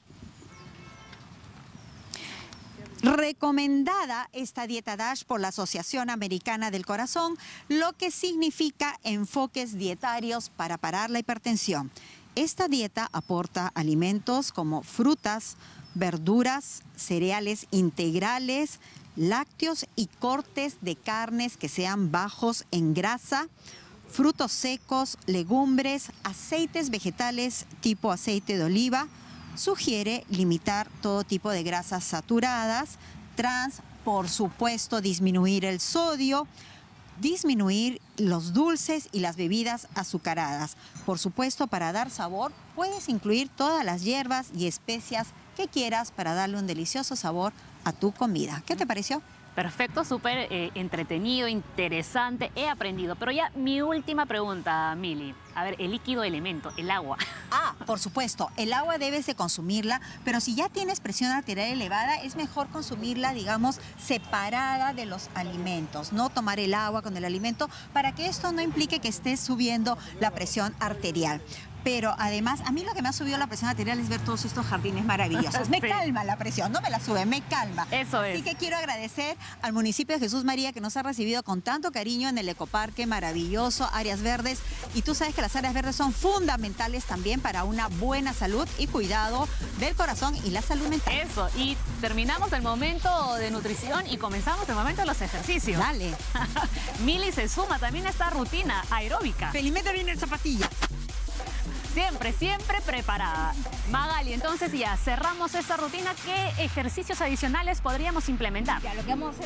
[SPEAKER 7] Recomendada esta dieta DASH por la Asociación Americana del Corazón, lo que significa enfoques dietarios para parar la hipertensión. Esta dieta aporta alimentos como frutas, verduras, cereales integrales, lácteos y cortes de carnes que sean bajos en grasa, frutos secos, legumbres, aceites vegetales tipo aceite de oliva. Sugiere limitar todo tipo de grasas saturadas, trans, por supuesto disminuir el sodio, disminuir los dulces y las bebidas azucaradas. Por supuesto, para dar sabor, puedes incluir todas las hierbas y especias que quieras para darle un delicioso sabor a tu comida. ¿Qué te pareció?
[SPEAKER 5] Perfecto, súper entretenido, interesante, he aprendido. Pero ya mi última pregunta, Mili. A ver, el líquido elemento, el agua.
[SPEAKER 7] Ah, por supuesto, el agua debes de consumirla, pero si ya tienes presión arterial elevada, es mejor consumirla, digamos, separada de los alimentos. No tomar el agua con el alimento para que esto no implique que estés subiendo la presión arterial. Pero además, a mí lo que me ha subido la presión arterial es ver todos estos jardines maravillosos. Me calma la presión, no me la sube, me calma.
[SPEAKER 5] Eso es.
[SPEAKER 7] Así que quiero agradecer al municipio de Jesús María, que nos ha recibido con tanto cariño en el ecoparque maravilloso, áreas verdes. Y tú sabes que las áreas verdes son fundamentales también para una buena salud y cuidado del corazón y la salud mental.
[SPEAKER 5] Eso, y terminamos el momento de nutrición y comenzamos el momento de los ejercicios.
[SPEAKER 7] Dale.
[SPEAKER 5] Mili se suma también a esta rutina aeróbica.
[SPEAKER 7] Felizmente viene el zapatilla.
[SPEAKER 5] Siempre, siempre preparada. Magali, entonces ya cerramos esta rutina. ¿Qué ejercicios adicionales podríamos implementar?
[SPEAKER 6] Ya, lo que vamos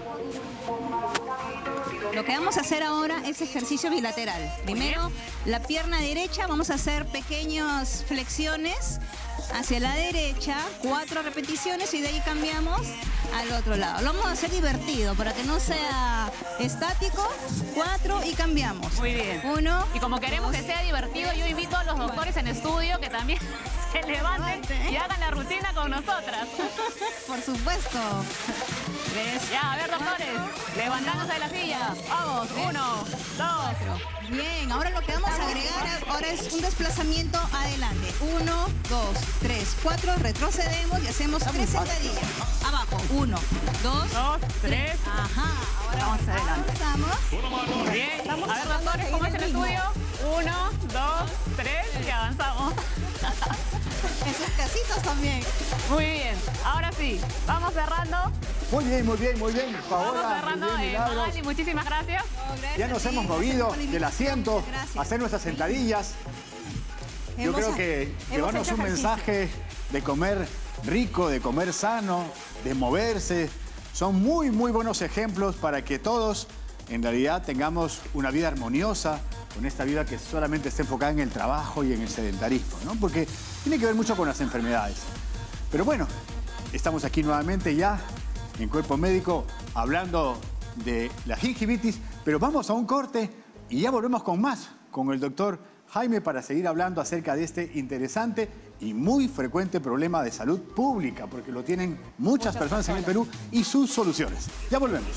[SPEAKER 6] a hacer ahora es ejercicio bilateral. Primero, la pierna derecha, vamos a hacer pequeñas flexiones hacia la derecha, 4 repeticiones, y de ahí cambiamos al otro lado. Lo vamos a hacer divertido para que no sea estático. 4 y cambiamos.
[SPEAKER 5] Muy bien.
[SPEAKER 6] 1.
[SPEAKER 5] Y como queremos que sea divertido, yo invito a los doctores en estudio que también se levanten y hagan la rutina con nosotras.
[SPEAKER 6] Por supuesto. 3.
[SPEAKER 5] Ya, a ver, doctores, levantándose de la silla. Vamos, 1, 2.
[SPEAKER 6] Bien, ahora lo que vamos a agregar ahora es un desplazamiento adelante. 1, 2, 3, 4, retrocedemos y hacemos 3 sentadillas. Abajo, 1, 2,
[SPEAKER 5] 3.
[SPEAKER 6] Ajá, ahora
[SPEAKER 5] vamos adelante.
[SPEAKER 6] avanzamos.
[SPEAKER 5] Bien, a ver, doctores, ¿cómo es el estudio? 1, 2, 3 y avanzamos.
[SPEAKER 6] En sus casitas también.
[SPEAKER 5] Muy bien, ahora sí, vamos cerrando.
[SPEAKER 1] Muy bien, muy bien, muy bien. Paola,
[SPEAKER 5] Vamos cerrando.
[SPEAKER 1] muy bien, Milagros.
[SPEAKER 5] Magali, muchísimas gracias.
[SPEAKER 1] Ya nos hemos movido del asiento a hacer nuestras sentadillas. Yo creo que llevarnos un mensaje de comer rico, de comer sano, de moverse, son muy, muy buenos ejemplos para que todos en realidad tengamos una vida armoniosa, con esta vida que solamente está enfocada en el trabajo y en el sedentarismo, ¿no? Porque tiene que ver mucho con las enfermedades. Pero bueno, estamos aquí nuevamente ya en Cuerpo Médico hablando de la gingivitis, pero vamos a un corte y ya volvemos con más, con el doctor Jaime para seguir hablando acerca de este interesante y muy frecuente problema de salud pública, porque lo tienen muchas personas en el Perú y sus soluciones. Ya volvemos.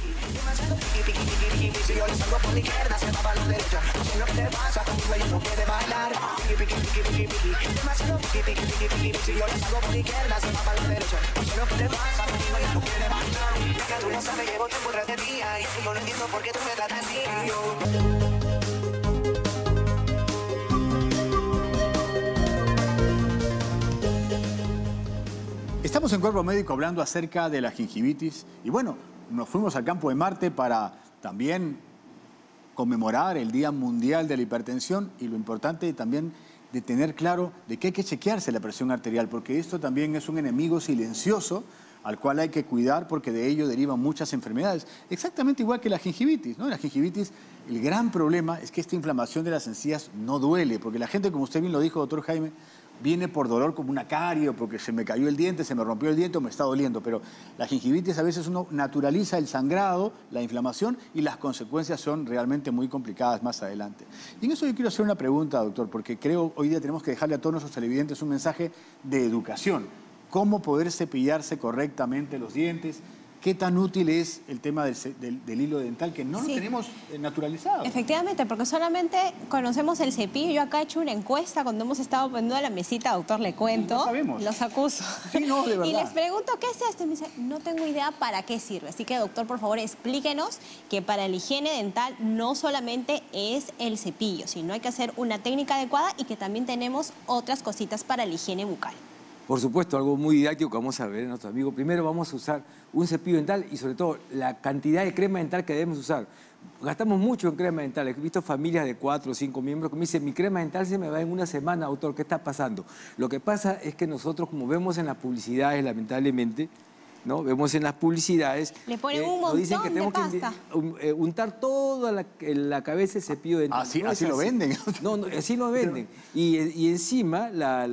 [SPEAKER 1] Estamos en Cuerpo Médico hablando acerca de la gingivitis y bueno, nos fuimos al campo de Marte para también conmemorar el Día Mundial de la Hipertensión y lo importante también de tener claro de que hay que chequearse la presión arterial porque esto también es un enemigo silencioso al cual hay que cuidar porque de ello derivan muchas enfermedades. Exactamente igual que la gingivitis, ¿no? La gingivitis, el gran problema es que esta inflamación de las encías no duele, porque la gente, como usted bien lo dijo, doctor Jaime, viene por dolor como una carie, o porque se me cayó el diente, se me rompió el diente o me está doliendo. Pero la gingivitis a veces uno naturaliza el sangrado, la inflamación y las consecuencias son realmente muy complicadas más adelante. Y en eso yo quiero hacer una pregunta, doctor, porque creo hoy día tenemos que dejarle a todos nuestros televidentes un mensaje de educación. ¿Cómo poder cepillarse correctamente los dientes? ¿Qué tan útil es el tema del hilo dental que no lo tenemos naturalizado?
[SPEAKER 2] Efectivamente, porque solamente conocemos el cepillo. Yo acá he hecho una encuesta cuando hemos estado poniendo a la mesita, doctor, le cuento.
[SPEAKER 1] No sabemos.
[SPEAKER 2] Los acuso.
[SPEAKER 1] Sí, no, de verdad.
[SPEAKER 2] Y les pregunto, ¿qué es esto? Y me dice, no tengo idea para qué sirve. Así que, doctor, por favor, explíquenos que para la higiene dental no solamente es el cepillo, sino hay que hacer una técnica adecuada y que también tenemos otras cositas para la higiene bucal.
[SPEAKER 3] Por supuesto, algo muy didáctico que vamos a ver en nuestro amigo. Primero vamos a usar un cepillo dental y sobre todo la cantidad de crema dental que debemos usar. Gastamos mucho en crema dental. He visto familias de 4 o 5 miembros que me dicen, mi crema dental se me va en una semana, doctor, ¿qué está pasando? Lo que pasa es que nosotros, como vemos en las publicidades, lamentablemente, ¿no? Vemos en las publicidades...
[SPEAKER 2] Le ponen un montón
[SPEAKER 3] dicen que tenemos
[SPEAKER 2] pasta.
[SPEAKER 3] que untar toda la cabeza el cepillo dental.
[SPEAKER 1] Así,
[SPEAKER 3] no
[SPEAKER 1] así lo venden.
[SPEAKER 3] No, así lo venden. Y encima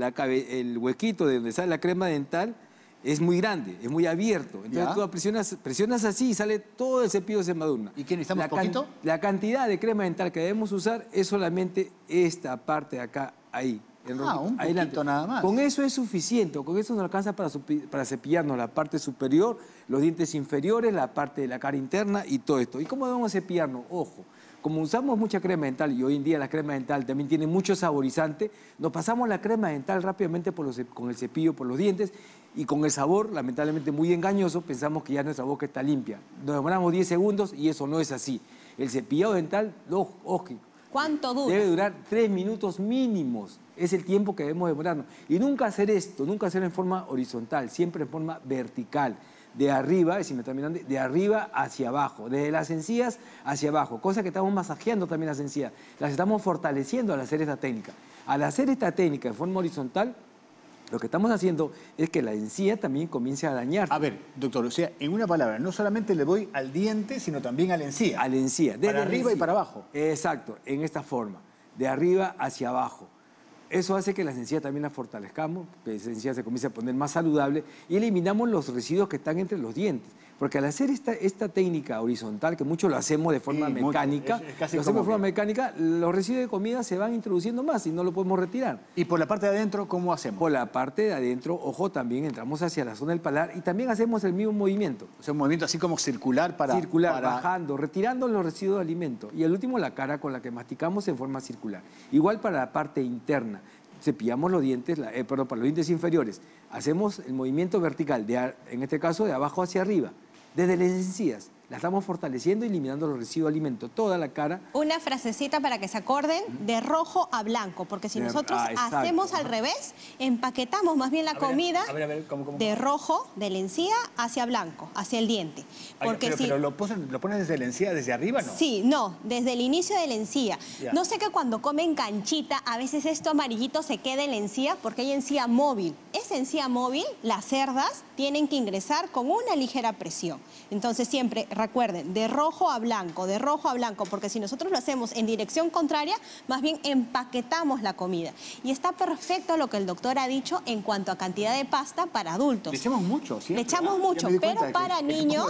[SPEAKER 3] el huequito de donde sale la crema dental es muy grande, es muy abierto. Entonces tú presionas así y sale todo el cepillo de embadurna.
[SPEAKER 1] ¿Y qué necesitamos, poquito?
[SPEAKER 3] La cantidad de crema dental que debemos usar es solamente esta parte de acá, ahí.
[SPEAKER 1] Un poquito nada más.
[SPEAKER 3] Con eso es suficiente, con eso nos alcanza para cepillarnos la parte superior, los dientes inferiores, la parte de la cara interna y todo esto. ¿Y cómo debemos cepillarnos? Ojo, como usamos mucha crema dental y hoy en día la crema dental también tiene mucho saborizante, nos pasamos la crema dental rápidamente con el cepillo por los dientes y con el sabor, lamentablemente muy engañoso, pensamos que ya nuestra boca está limpia. Nos demoramos 10 segundos y eso no es así. El cepillado dental, ojo,
[SPEAKER 2] ¿cuánto dura?
[SPEAKER 3] debe durar 3 minutos mínimos. Es el tiempo que debemos demorarnos. Y nunca hacer esto, nunca hacerlo en forma horizontal, siempre en forma vertical. De arriba, si me están mirando, de arriba hacia abajo, desde las encías hacia abajo. Cosa que estamos masajeando también las encías. Las estamos fortaleciendo al hacer esta técnica. Al hacer esta técnica de forma horizontal, lo que estamos haciendo es que la encía también comience a dañarse.
[SPEAKER 1] A ver, doctor, o sea, en una palabra, no solamente le doy al diente, sino también a la encía.
[SPEAKER 3] A la encía.
[SPEAKER 1] Para arriba y para abajo.
[SPEAKER 3] Exacto, en esta forma. De arriba hacia abajo. Eso hace que las encías también las fortalezcamos, que la encía se comience a poner más saludable y eliminamos los residuos que están entre los dientes. Porque al hacer esta técnica horizontal, que mucho lo hacemos de forma mecánica, los residuos de comida se van introduciendo más y no lo podemos retirar.
[SPEAKER 1] ¿Y por la parte de adentro cómo hacemos?
[SPEAKER 3] Por la parte de adentro, ojo, también entramos hacia la zona del paladar y también hacemos el mismo movimiento.
[SPEAKER 1] O sea, un movimiento así como circular para...
[SPEAKER 3] bajando, retirando los residuos de alimento. Y el último, la cara con la que masticamos en forma circular. Igual para la parte interna. Cepillamos los dientes, para los dientes inferiores. Hacemos el movimiento vertical, en este caso de abajo hacia arriba, desde las encías. La estamos fortaleciendo y eliminando los residuos de alimento, toda la cara.
[SPEAKER 2] Una frasecita para que se acorden, de rojo a blanco, porque si nosotros hacemos al revés, empaquetamos más bien la comida
[SPEAKER 1] ¿cómo?
[SPEAKER 2] de rojo, de la encía, hacia blanco, hacia el diente. Porque
[SPEAKER 1] pero lo pones desde la encía, desde arriba, ¿no?
[SPEAKER 2] Sí, no, desde el inicio de la encía.
[SPEAKER 1] Ya.
[SPEAKER 2] No sé que cuando comen canchita, a veces esto amarillito se queda en la encía porque hay encía móvil. Esa encía móvil, las cerdas tienen que ingresar con una ligera presión. Entonces siempre recuerden, de rojo a blanco, porque si nosotros lo hacemos en dirección contraria, más bien empaquetamos la comida. Y está perfecto lo que el doctor ha dicho en cuanto a cantidad de pasta para adultos.
[SPEAKER 1] Le echamos mucho, ¿sí?
[SPEAKER 2] Le echamos mucho, pero para niños,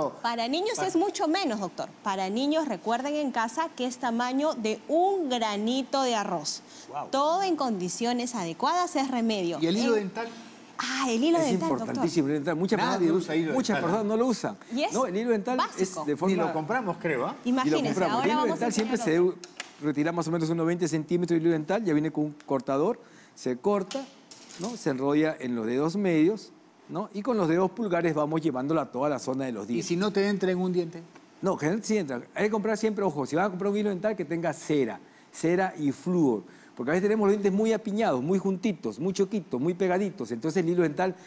[SPEAKER 2] es mucho menos, doctor. Para niños, recuerden en casa que es tamaño de un granito de arroz. Wow. Todo en condiciones adecuadas es remedio.
[SPEAKER 1] ¿Y el hilo dental?
[SPEAKER 2] Ah, el hilo dental, doctor.
[SPEAKER 3] Es importantísimo el hilo dental. Muchas personas no lo usan.
[SPEAKER 2] ¿Y es?
[SPEAKER 3] No, el hilo dental
[SPEAKER 2] básico.
[SPEAKER 3] es de forma...
[SPEAKER 1] Y lo compramos, creo, ¿eh?
[SPEAKER 2] Imagínense, ahora
[SPEAKER 3] el hilo
[SPEAKER 2] vamos
[SPEAKER 3] dental
[SPEAKER 2] a
[SPEAKER 3] siempre se debe retirar más o menos unos 20 centímetros de hilo dental. Ya viene con un cortador, se corta, ¿no? Se enrolla en los dedos medios, ¿no? Y con los dedos pulgares vamos llevándolo a toda la zona de los dientes.
[SPEAKER 1] ¿Y si no te entra en un diente?
[SPEAKER 3] No, generalmente sí entra. Hay que comprar siempre, ojo, si van a comprar un hilo dental que tenga cera y flúor. Porque a veces tenemos los dientes muy apiñados, muy juntitos, muy choquitos, muy pegaditos. Entonces el hilo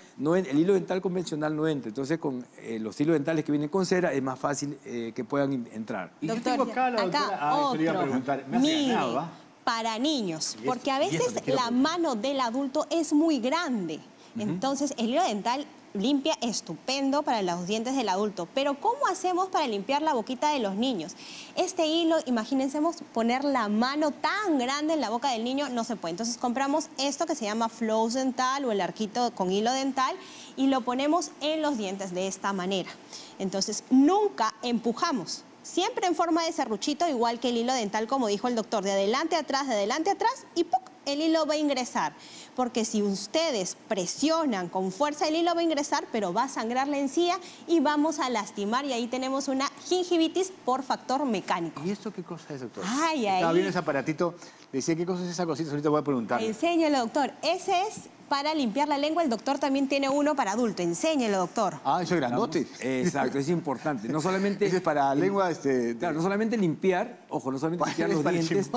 [SPEAKER 3] dental convencional no entra. Entonces con los hilos dentales que vienen con cera es más fácil que puedan entrar.
[SPEAKER 1] Y doctor, yo tengo acá la doctora...
[SPEAKER 2] otro.
[SPEAKER 1] Iba a preguntar. Me hace ganado, ¿va?
[SPEAKER 2] Para niños, porque a veces la mano del adulto es muy grande. Entonces el hilo dental limpia estupendo para los dientes del adulto, pero ¿cómo hacemos para limpiar la boquita de los niños? Este hilo, imagínense poner la mano tan grande en la boca del niño, no se puede. Entonces compramos esto que se llama floss dental o el arquito con hilo dental y lo ponemos en los dientes de esta manera. Entonces nunca empujamos. Siempre en forma de serruchito, igual que el hilo dental, como dijo el doctor, de adelante a atrás y ¡puc! El hilo va a ingresar. Porque si ustedes presionan con fuerza, el hilo va a ingresar, pero va a sangrar la encía y vamos a lastimar. Y ahí tenemos una gingivitis por factor mecánico.
[SPEAKER 1] ¿Y esto qué cosa es, doctor?
[SPEAKER 2] Ay,
[SPEAKER 1] estaba viendo ese aparatito, decía, ¿qué cosa es esa cosita? Ahorita voy a preguntar.
[SPEAKER 2] Enséñalo, doctor. Ese es para limpiar la lengua. El doctor también tiene uno para adulto. Enséñelo, doctor.
[SPEAKER 1] Ah, eso es grandote.
[SPEAKER 3] Exacto, es importante. No solamente...
[SPEAKER 1] Ese es para lengua...
[SPEAKER 3] Claro, no solamente limpiar, ojo, no solamente limpiar los dientes,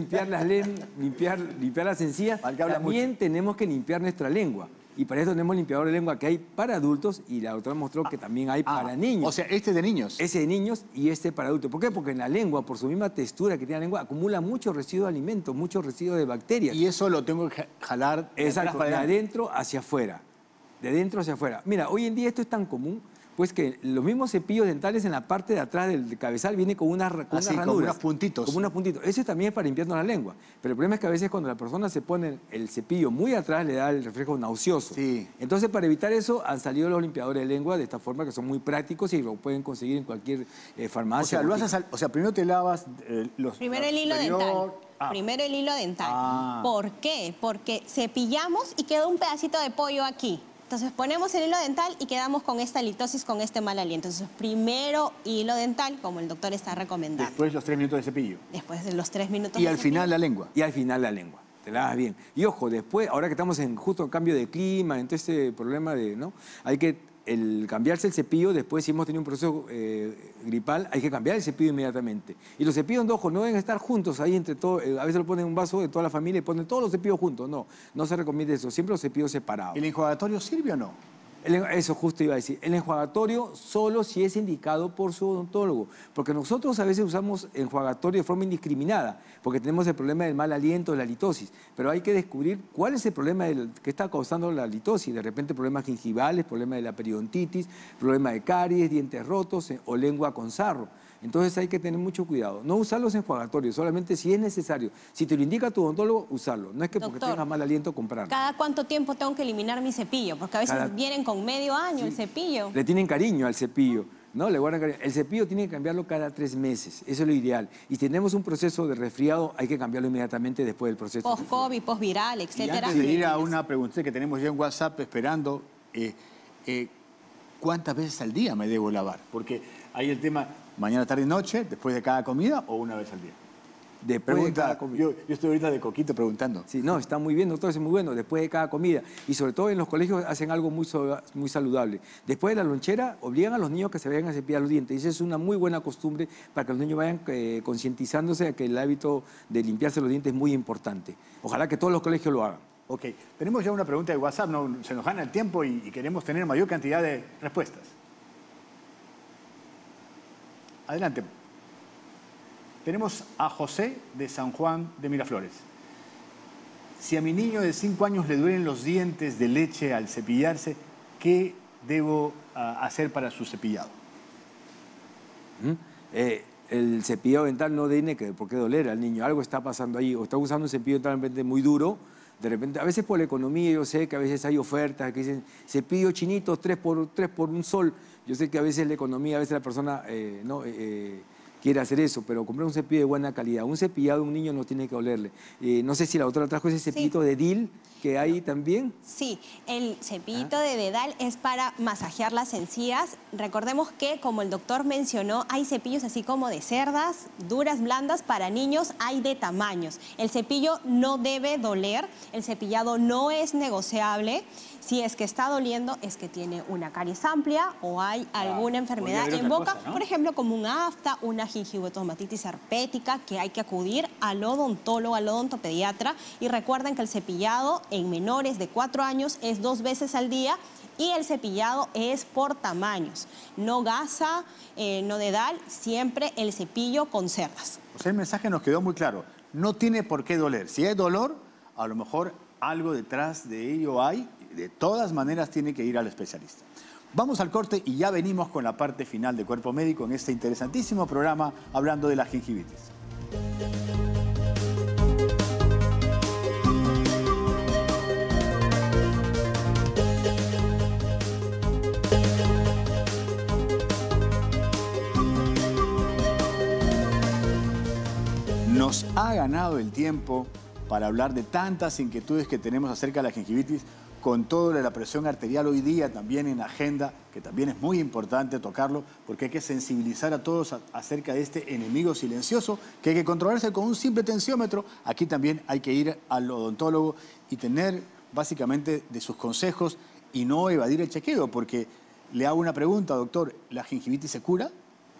[SPEAKER 3] limpiar las encías, también tenemos que limpiar nuestra lengua. Y para eso tenemos limpiador de lengua que hay para adultos y la doctora mostró que también hay para niños.
[SPEAKER 1] O sea, este es de niños.
[SPEAKER 3] Ese de niños y este para adultos. ¿Por qué? Porque en la lengua, por su misma textura que tiene la lengua, acumula mucho residuo de alimentos, mucho residuo de bacterias.
[SPEAKER 1] Y eso lo tengo que jalar de
[SPEAKER 3] exacto, de adentro hacia afuera. De dentro hacia afuera. Mira, hoy en día esto es tan común, pues que los mismos cepillos dentales en la parte de atrás del cabezal viene con unas ranuras.
[SPEAKER 1] Como unos puntitos.
[SPEAKER 3] Como unos puntitos. Eso también es para limpiarnos la lengua. Pero el problema es que a veces cuando la persona se pone el cepillo muy atrás le da el reflejo nauseoso.
[SPEAKER 1] Sí.
[SPEAKER 3] Entonces para evitar eso han salido los limpiadores de lengua de esta forma que son muy prácticos y lo pueden conseguir en cualquier farmacia.
[SPEAKER 1] O sea, primero te lavas
[SPEAKER 2] Primero el hilo dental. Primero el hilo dental. ¿Por qué? Porque cepillamos y quedó un pedacito de pollo aquí. Entonces ponemos el hilo dental y quedamos con esta halitosis, con este mal aliento. Entonces primero hilo dental, como el doctor está recomendando.
[SPEAKER 1] Después los 3 minutos de cepillo.
[SPEAKER 2] Después de los 3 minutos
[SPEAKER 1] Y al final la lengua.
[SPEAKER 3] Y al final la lengua. Te lavas bien. Y ojo, después, ahora que estamos en justo cambio de clima, en todo este problema de, ¿no? Hay que cambiarse el cepillo, después si hemos tenido un proceso gripal, hay que cambiar el cepillo inmediatamente. Y los cepillos, ojo, no deben estar juntos ahí entre todos, a veces lo ponen en un vaso de toda la familia y ponen todos los cepillos juntos. No, no se recomienda eso, siempre los cepillos separados.
[SPEAKER 1] ¿El enjuagatorio sirve o no?
[SPEAKER 3] Eso justo iba a decir. El enjuagatorio solo si es indicado por su odontólogo, porque nosotros a veces usamos enjuagatorio de forma indiscriminada, porque tenemos el problema del mal aliento, de la halitosis, pero hay que descubrir cuál es el problema que está causando la halitosis. De repente problemas gingivales, problema de la periodontitis, problema de caries, dientes rotos o lengua con sarro. Entonces hay que tener mucho cuidado. No usar los enjuagatorios, solamente si es necesario. Si te lo indica tu odontólogo, usarlo. No es que porque tengas mal aliento comprarlo.
[SPEAKER 2] ¿Cada cuánto tiempo tengo que eliminar mi cepillo? Porque a veces vienen con medio año el cepillo.
[SPEAKER 3] Le tienen cariño al cepillo, ¿no? Le guardan cariño. El cepillo tiene que cambiarlo cada 3 meses. Eso es lo ideal. Y si tenemos un proceso de resfriado, hay que cambiarlo inmediatamente después del proceso.
[SPEAKER 2] Post-COVID, post-viral, etcétera.
[SPEAKER 1] Y antes de ir a una pregunta que tenemos ya en WhatsApp esperando, ¿cuántas veces al día me debo lavar? Porque hay el tema... ¿Mañana, tarde y noche, después de cada comida o una vez al día?
[SPEAKER 3] Después de cada comida.
[SPEAKER 1] Yo estoy ahorita de coquito preguntando.
[SPEAKER 3] Sí, no, está muy bien, doctor, es muy bueno, después de cada comida. Y sobre todo en los colegios hacen algo muy saludable. Después de la lonchera, obligan a los niños que se vayan a cepillar los dientes. Y esa es una muy buena costumbre para que los niños vayan concientizándose de que el hábito de limpiarse los dientes es muy importante. Ojalá que todos los colegios lo hagan.
[SPEAKER 1] Ok, tenemos ya una pregunta de WhatsApp, se nos gana el tiempo y queremos tener mayor cantidad de respuestas. Adelante. Tenemos a José de San Juan de Miraflores. Si a mi niño de 5 años le duelen los dientes de leche al cepillarse, ¿qué debo hacer para su cepillado?
[SPEAKER 3] El cepillado dental no tiene por qué doler al niño. Algo está pasando ahí. O está usando un cepillo dental de repente muy duro. De repente, a veces por la economía, yo sé que a veces hay ofertas que dicen cepillo chinito, 3 por un sol. Yo sé que a veces la economía, a veces la persona quiere hacer eso, pero comprar un cepillo de buena calidad. Un cepillado de un niño no tiene que olerle. No sé si la doctora trajo ese cepillito de Dedal que hay también.
[SPEAKER 2] Sí, el cepillito de Dedal es para masajear las encías. Recordemos que, como el doctor mencionó, hay cepillos así como de cerdas, duras, blandas, para niños hay de tamaños. El cepillo no debe doler, el cepillado no es negociable. Si es que está doliendo, es que tiene una caries amplia o hay alguna enfermedad en boca,
[SPEAKER 1] cosa, ¿no?
[SPEAKER 2] por ejemplo, como un afta, una gingivotomatitis herpética, que hay que acudir al odontólogo, al odontopediatra. Y recuerden que el cepillado en menores de 4 años es 2 veces al día y el cepillado es por tamaños. No gasa, no Dedal, siempre el cepillo con cerdas.
[SPEAKER 1] O sea, el mensaje nos quedó muy claro. No tiene por qué doler. Si hay dolor, a lo mejor algo detrás de ello hay. De todas maneras tiene que ir al especialista. Vamos al corte y ya venimos con la parte final de Cuerpo Médico en este interesantísimo programa hablando de la gingivitis. Nos ha ganado el tiempo para hablar de tantas inquietudes que tenemos acerca de la gingivitis, con todo de la presión arterial hoy día también en la agenda, que también es muy importante tocarlo, porque hay que sensibilizar a todos acerca de este enemigo silencioso, que hay que controlarse con un simple tensiómetro. Aquí también hay que ir al odontólogo y tener básicamente de sus consejos y no evadir el chequeo, porque le hago una pregunta, doctor, ¿la gingivitis se cura?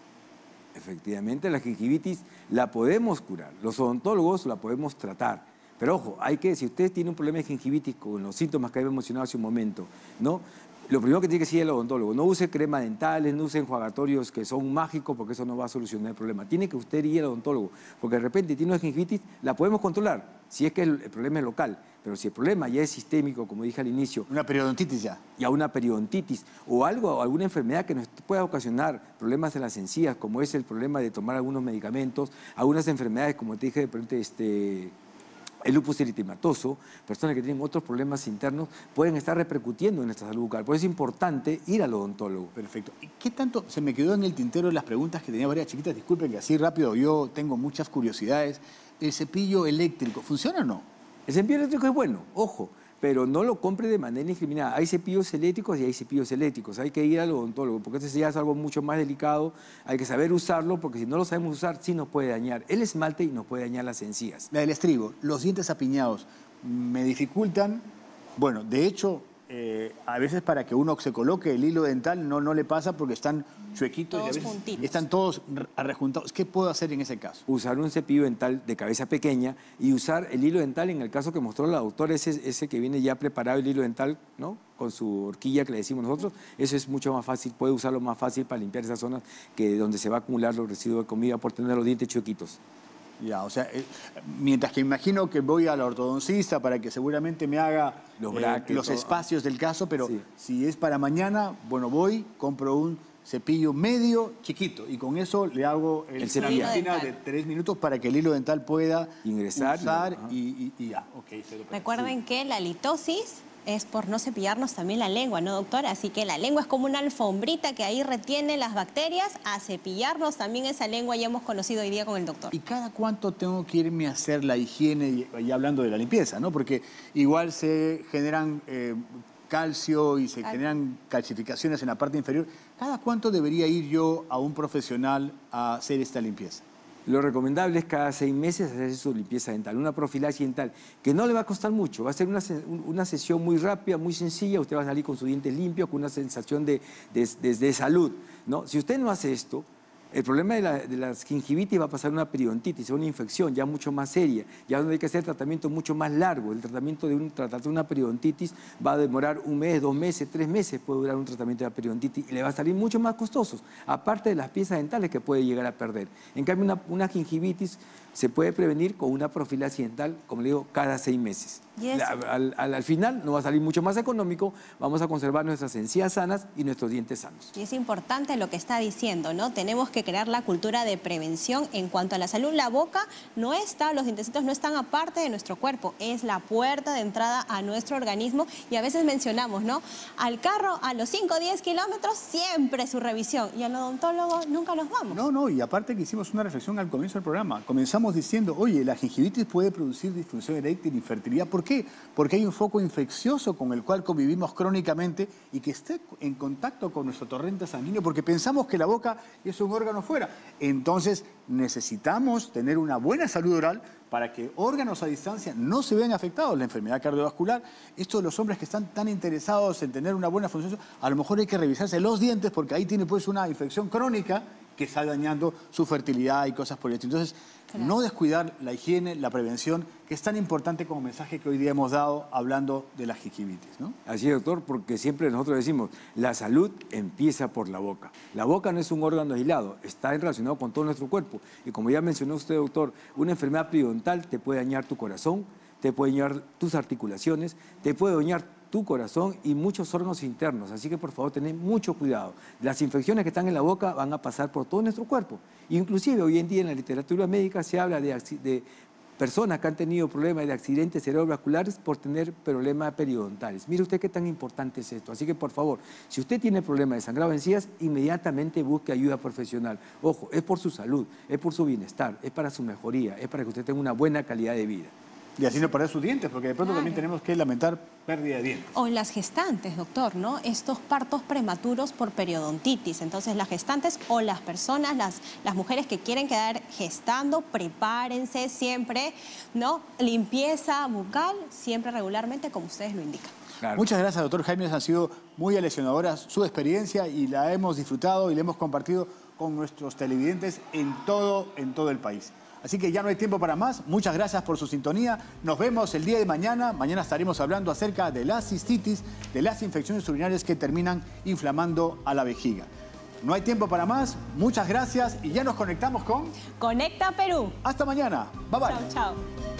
[SPEAKER 3] Efectivamente, la gingivitis la podemos curar. Los odontólogos la podemos tratar. Pero ojo, si usted tiene un problema de gingivitis con los síntomas que había mencionado hace un momento, ¿no? Lo primero que tiene que ir al odontólogo. No use crema dentales, no use enjuagatorios que son mágicos, porque eso no va a solucionar el problema. Tiene que usted ir al odontólogo, porque de repente tiene una gingivitis, la podemos controlar, si es que el problema es local. Pero si el problema ya es sistémico, como dije al inicio...
[SPEAKER 1] Una periodontitis ya.
[SPEAKER 3] Ya una periodontitis o alguna enfermedad que nos pueda ocasionar problemas en las encías, como es el problema de tomar algunos medicamentos, algunas enfermedades, como te dije, de repente, el lupus eritematoso, personas que tienen otros problemas internos, pueden estar repercutiendo en nuestra salud bucal. Por eso es importante ir al odontólogo.
[SPEAKER 1] Perfecto. ¿Y qué tanto se me quedó en el tintero de las preguntas que tenía varias chiquitas? Disculpen que así rápido yo tengo muchas curiosidades. ¿El cepillo eléctrico funciona o no?
[SPEAKER 3] El cepillo eléctrico es bueno, ojo, pero no lo compre de manera indiscriminada. Hay cepillos eléctricos y hay cepillos eléctricos. Hay que ir al odontólogo, porque este ya es algo mucho más delicado. Hay que saber usarlo, porque si no lo sabemos usar, sí nos puede dañar el esmalte y nos puede dañar las encías.
[SPEAKER 1] La del estribo, los dientes apiñados, me dificultan. Bueno, de hecho, a veces para que uno se coloque el hilo dental no le pasa porque están chuequitos
[SPEAKER 2] Todos
[SPEAKER 1] y a veces
[SPEAKER 2] juntitos.
[SPEAKER 1] están todos rejuntados. ¿Qué puedo hacer en ese caso?
[SPEAKER 3] Usar un cepillo dental de cabeza pequeña y usar el hilo dental en el caso que mostró la doctora, ese que viene ya preparado el hilo dental, ¿no? Con su horquilla que le decimos nosotros. Eso es mucho más fácil, puede usarlo más fácil para limpiar esas zonas donde se va a acumular los residuos de comida por tener los dientes chuequitos.
[SPEAKER 1] Ya, o sea, mientras que imagino que voy al ortodoncista para que seguramente me haga
[SPEAKER 3] los brackets,
[SPEAKER 1] los espacios del caso, pero
[SPEAKER 3] sí.
[SPEAKER 1] Si es para mañana, bueno, voy, compro un cepillo medio chiquito y con eso le hago
[SPEAKER 3] El cepillo
[SPEAKER 1] la rutina de 3 minutos para que el hilo dental pueda
[SPEAKER 3] ingresar
[SPEAKER 1] y ya. Okay,
[SPEAKER 2] Recuerden que la litosis es por no cepillarnos también la lengua, ¿no, doctora? Así que la lengua es como una alfombrita que ahí retiene las bacterias. A cepillarnos también esa lengua, ya hemos conocido hoy día con el doctor.
[SPEAKER 1] ¿Y cada cuánto tengo que irme a hacer la higiene, ya hablando de la limpieza, ¿no? Porque igual se generan calcio y se generan calcificaciones en la parte inferior. ¿Cada cuánto debería ir yo a un profesional a hacer esta limpieza?
[SPEAKER 3] Lo recomendable es cada 6 meses hacer su limpieza dental, una profilaxis dental, que no le va a costar mucho, va a ser una sesión muy rápida, muy sencilla, usted va a salir con sus dientes limpios, con una sensación de salud, ¿no? Si usted no hace esto, el problema de las gingivitis va a pasar una periodontitis, una infección ya mucho más seria, ya donde hay que hacer tratamiento mucho más largo. El tratamiento de una periodontitis va a demorar 1 mes, 2 meses, 3 meses puede durar un tratamiento de la periodontitis y le va a salir mucho más costosos, aparte de las piezas dentales que puede llegar a perder. En cambio, una gingivitis se puede prevenir con una profilaxis dental, como le digo, cada 6 meses.
[SPEAKER 2] Yes.
[SPEAKER 3] Al final nos va a salir mucho más económico, vamos a conservar nuestras encías sanas y nuestros dientes sanos.
[SPEAKER 2] Y es importante lo que está diciendo, ¿no? Tenemos que crear la cultura de prevención en cuanto a la salud. La boca no está, los dientecitos no están aparte de nuestro cuerpo, es la puerta de entrada a nuestro organismo y a veces mencionamos, ¿no? Al carro a los 5 o 10 kilómetros siempre su revisión y al odontólogo nunca nos vamos.
[SPEAKER 1] No, y aparte que hicimos una reflexión al comienzo del programa. Comenzamos diciendo, oye, la gingivitis puede producir disfunción eréctil, infertilidad. ¿Por qué? Porque hay un foco infeccioso con el cual convivimos crónicamente y que esté en contacto con nuestro torrente sanguíneo porque pensamos que la boca es un órgano fuera. Entonces necesitamos tener una buena salud oral para que órganos a distancia no se vean afectados. La enfermedad cardiovascular, esto de los hombres que están tan interesados en tener una buena función, a lo mejor hay que revisarse los dientes porque ahí tiene pues una infección crónica que está dañando su fertilidad y cosas por el estilo. Entonces, no descuidar la higiene, la prevención, que es tan importante como mensaje que hoy día hemos dado hablando de la gingivitis, ¿no?
[SPEAKER 3] Así es, doctor, porque siempre nosotros decimos, la salud empieza por la boca. La boca no es un órgano aislado, está relacionado con todo nuestro cuerpo. Y como ya mencionó usted, doctor, una enfermedad periodontal te puede dañar tu corazón, te puede dañar tus articulaciones, te puede dañar tu corazón y muchos órganos internos. Así que, por favor, tened mucho cuidado. Las infecciones que están en la boca van a pasar por todo nuestro cuerpo. Inclusive, hoy en día en la literatura médica se habla de personas que han tenido problemas de accidentes cerebrovasculares por tener problemas periodontales. Mire usted qué tan importante es esto. Así que, por favor, si usted tiene problemas de sangrado de encías, inmediatamente busque ayuda profesional. Ojo, es por su salud, es por su bienestar, es para su mejoría, es para que usted tenga una buena calidad de vida.
[SPEAKER 1] Y así no perder sus dientes, porque de pronto también tenemos que lamentar pérdida de dientes.
[SPEAKER 2] O en las gestantes, doctor, ¿no? Estos partos prematuros por periodontitis. Entonces, las gestantes o las personas, las mujeres que quieren quedar gestando, prepárense siempre, ¿no? Limpieza bucal, siempre regularmente, como ustedes lo indican.
[SPEAKER 1] Claro. Muchas gracias, doctor Jaime. Han sido muy aleccionadoras su experiencia y la hemos disfrutado y la hemos compartido con nuestros televidentes en todo el país. Así que ya no hay tiempo para más. Muchas gracias por su sintonía. Nos vemos el día de mañana. Mañana estaremos hablando acerca de la cistitis, de las infecciones urinarias que terminan inflamando a la vejiga. No hay tiempo para más. Muchas gracias y ya nos conectamos con...
[SPEAKER 2] Conecta Perú.
[SPEAKER 1] Hasta mañana. Bye, bye.
[SPEAKER 2] Chao, chao.